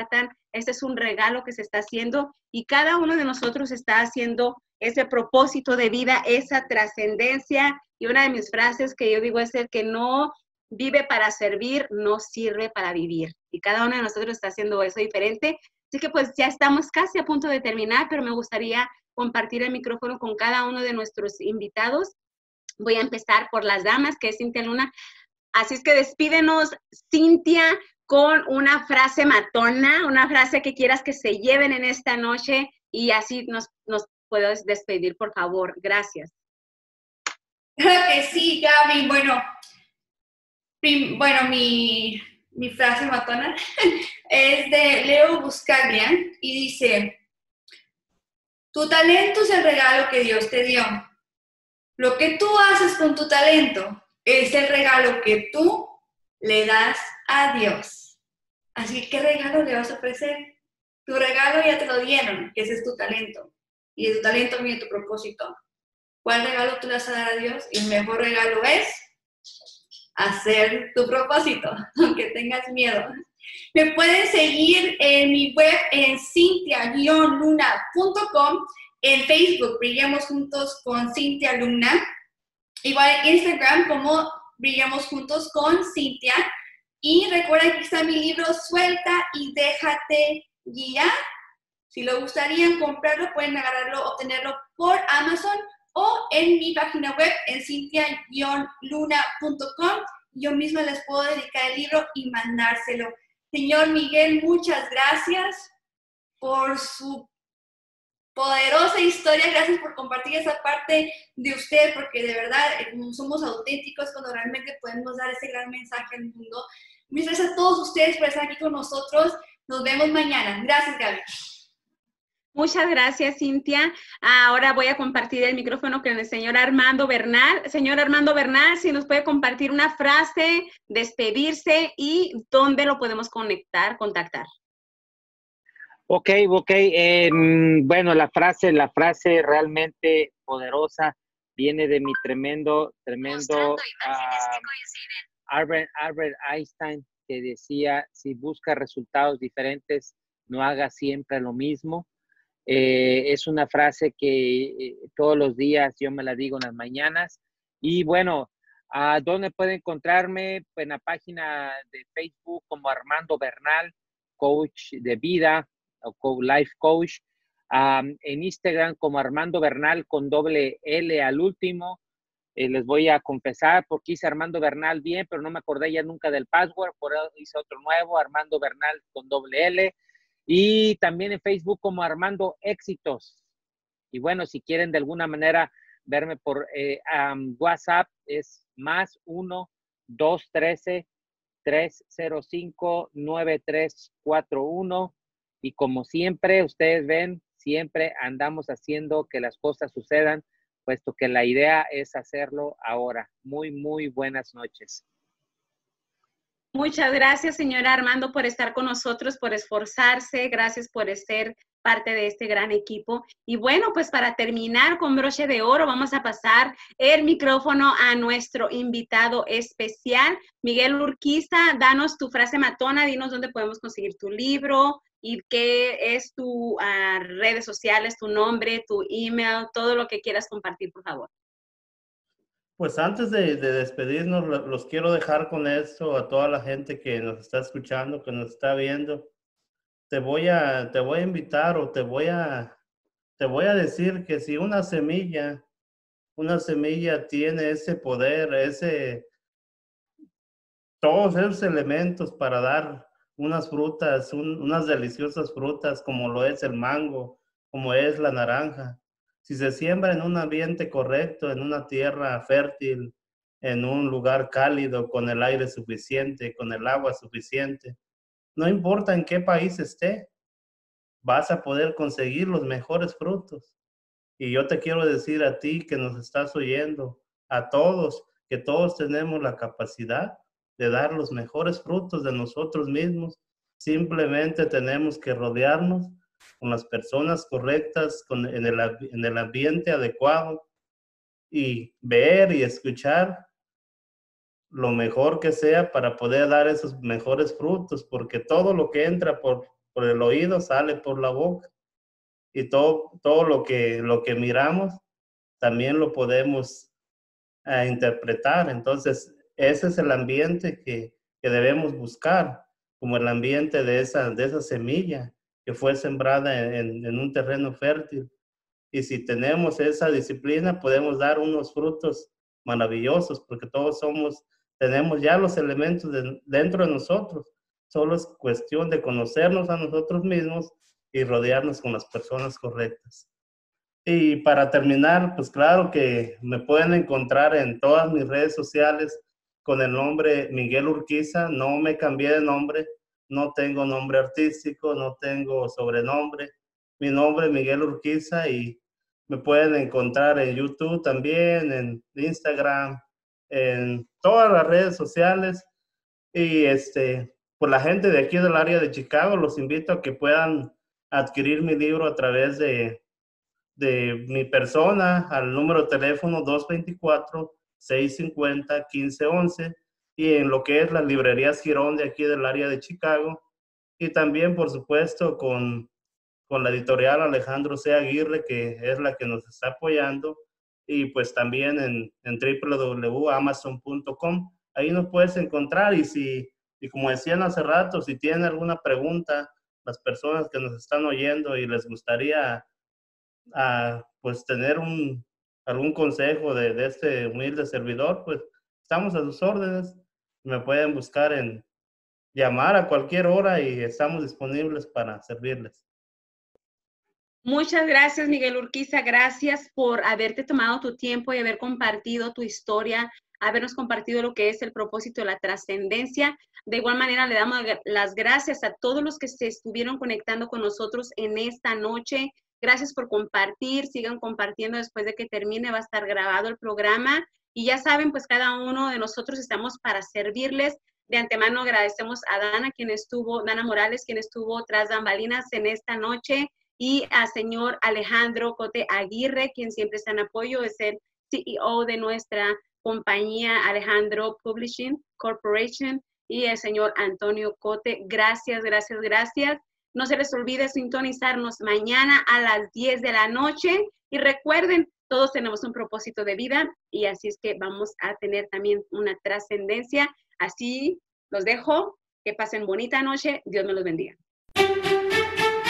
Este es un regalo que se está haciendo y cada uno de nosotros está haciendo ese propósito de vida, esa trascendencia. Y una de mis frases que yo digo es el que no vive para servir, no sirve para vivir. Y cada uno de nosotros está haciendo eso diferente. Así que pues ya estamos casi a punto de terminar, pero me gustaría compartir el micrófono con cada uno de nuestros invitados. Voy a empezar por las damas, que es Cintia Luna. Así es que despídenos, Cintia, con una frase matona, una frase que quieras que se lleven en esta noche y así nos puedes despedir, por favor. Gracias. Claro que sí, Gaby. Bueno, mi frase matona es de Leo Buscaglia y dice: tu talento es el regalo que Dios te dio. Lo que tú haces con tu talento es el regalo que tú le das a Dios. Así que, ¿qué regalo le vas a ofrecer? Tu regalo ya te lo dieron, que ese es tu talento. Y de tu talento viene tu propósito. ¿Cuál regalo tú le vas a dar a Dios? Y el mejor regalo es hacer tu propósito, aunque tengas miedo. Me pueden seguir en mi web en cintia-luna.com, en Facebook Brillemos Juntos con Cintia Luna, igual en Instagram como Brillemos Juntos con Cintia. Y recuerda que está mi libro Suelta y Déjate Guiar. Si lo gustarían comprarlo, pueden agarrarlo, obtenerlo por Amazon o en mi página web en cintia-luna.com. Yo misma les puedo dedicar el libro y mandárselo. Señor Miguel, muchas gracias por su poderosa historia. Gracias por compartir esa parte de usted, porque de verdad somos auténticos cuando realmente podemos dar ese gran mensaje al mundo. Muchas gracias a todos ustedes por estar aquí con nosotros. Nos vemos mañana. Gracias, Gaby. Muchas gracias, Cintia. Ahora voy a compartir el micrófono con el señor Armando Bernal. Señor Armando Bernal, si nos puede compartir una frase, despedirse y dónde lo podemos contactar. Ok. Bueno, la frase realmente poderosa viene de mi tremendo Albert Einstein, que decía: si buscas resultados diferentes, no hagas siempre lo mismo. Es una frase que todos los días yo me la digo en las mañanas. Y bueno, ¿dónde pueden encontrarme? En la página de Facebook como Armando Bernal, coach de vida o life coach. En Instagram como Armando Bernal con doble L al último. Les voy a confesar porque hice Armando Bernal bien, pero no me acordé ya nunca del password, por eso hice otro nuevo, Armando Bernal con doble L, y también en Facebook como Armando Éxitos. Y bueno, si quieren de alguna manera verme por WhatsApp, es más 1-213-305-9341. Y como siempre, ustedes ven, siempre andamos haciendo que las cosas sucedan, puesto que la idea es hacerlo ahora. Muy, muy buenas noches. Muchas gracias, señora Armando, por estar con nosotros, por esforzarse. Gracias por ser parte de este gran equipo. Y bueno, pues para terminar con broche de oro, vamos a pasar el micrófono a nuestro invitado especial, Miguel Urquiza. Danos tu frase matona, dinos dónde podemos conseguir tu libro y qué es tu redes sociales, tu nombre, tu email, todo lo que quieras compartir, por favor. Pues antes de despedirnos, los quiero dejar con esto a toda la gente que nos está escuchando, que nos está viendo. Te voy a invitar o te voy a decir que si una semilla tiene ese poder, todos esos elementos para dar unas frutas, unas deliciosas frutas como lo es el mango, como es la naranja. Si se siembra en un ambiente correcto, en una tierra fértil, en un lugar cálido, con el aire suficiente, con el agua suficiente, no importa en qué país esté, vas a poder conseguir los mejores frutos. Y yo te quiero decir a ti que nos estás oyendo, a todos, que todos tenemos la capacidad de dar los mejores frutos de nosotros mismos. Simplemente tenemos que rodearnos con las personas correctas, en el ambiente adecuado y ver y escuchar lo mejor que sea para poder dar esos mejores frutos, porque todo lo que entra por el oído sale por la boca y todo lo que miramos también lo podemos interpretar. Entonces, ese es el ambiente que debemos buscar, como el ambiente de esa semilla que fue sembrada en un terreno fértil. Y si tenemos esa disciplina, podemos dar unos frutos maravillosos, porque todos tenemos ya los elementos dentro de nosotros. Solo es cuestión de conocernos a nosotros mismos y rodearnos con las personas correctas. Y para terminar, pues claro que me pueden encontrar en todas mis redes sociales con el nombre Miguel Urquiza. No me cambié de nombre, no tengo nombre artístico, no tengo sobrenombre. Mi nombre es Miguel Urquiza y me pueden encontrar en YouTube también, en Instagram, en todas las redes sociales. Y por la gente de aquí del área de Chicago, los invito a que puedan adquirir mi libro a través de mi persona al número de teléfono 224-650-1511 y en lo que es las librerías Girón de aquí del área de Chicago, y también por supuesto con la editorial Alejandro C. Aguirre, que es la que nos está apoyando, y pues también en www.amazon.com. Ahí nos puedes encontrar y como decían hace rato, si tienen alguna pregunta, las personas que nos están oyendo y les gustaría pues tener algún consejo de este humilde servidor, pues estamos a sus órdenes. Me pueden buscar llamar a cualquier hora y estamos disponibles para servirles. Muchas gracias, Miguel Urquiza. Gracias por haberte tomado tu tiempo y haber compartido tu historia, habernos compartido lo que es el propósito de la trascendencia. De igual manera, le damos las gracias a todos los que se estuvieron conectando con nosotros en esta noche. Gracias por compartir. Sigan compartiendo después de que termine. Va a estar grabado el programa. Y ya saben, pues cada uno de nosotros estamos para servirles. De antemano agradecemos a Dana Morales, quien estuvo tras bambalinas en esta noche, y al señor Alejandro Cote Aguirre, quien siempre está en apoyo, es el CEO de nuestra compañía Alejandro Publishing Corporation, y el señor Antonio Cote. Gracias, gracias, gracias. No se les olvide sintonizarnos mañana a las 10 de la noche. Y recuerden, todos tenemos un propósito de vida y así es que vamos a tener también una trascendencia. Así los dejo. Que pasen bonita noche. Dios me los bendiga.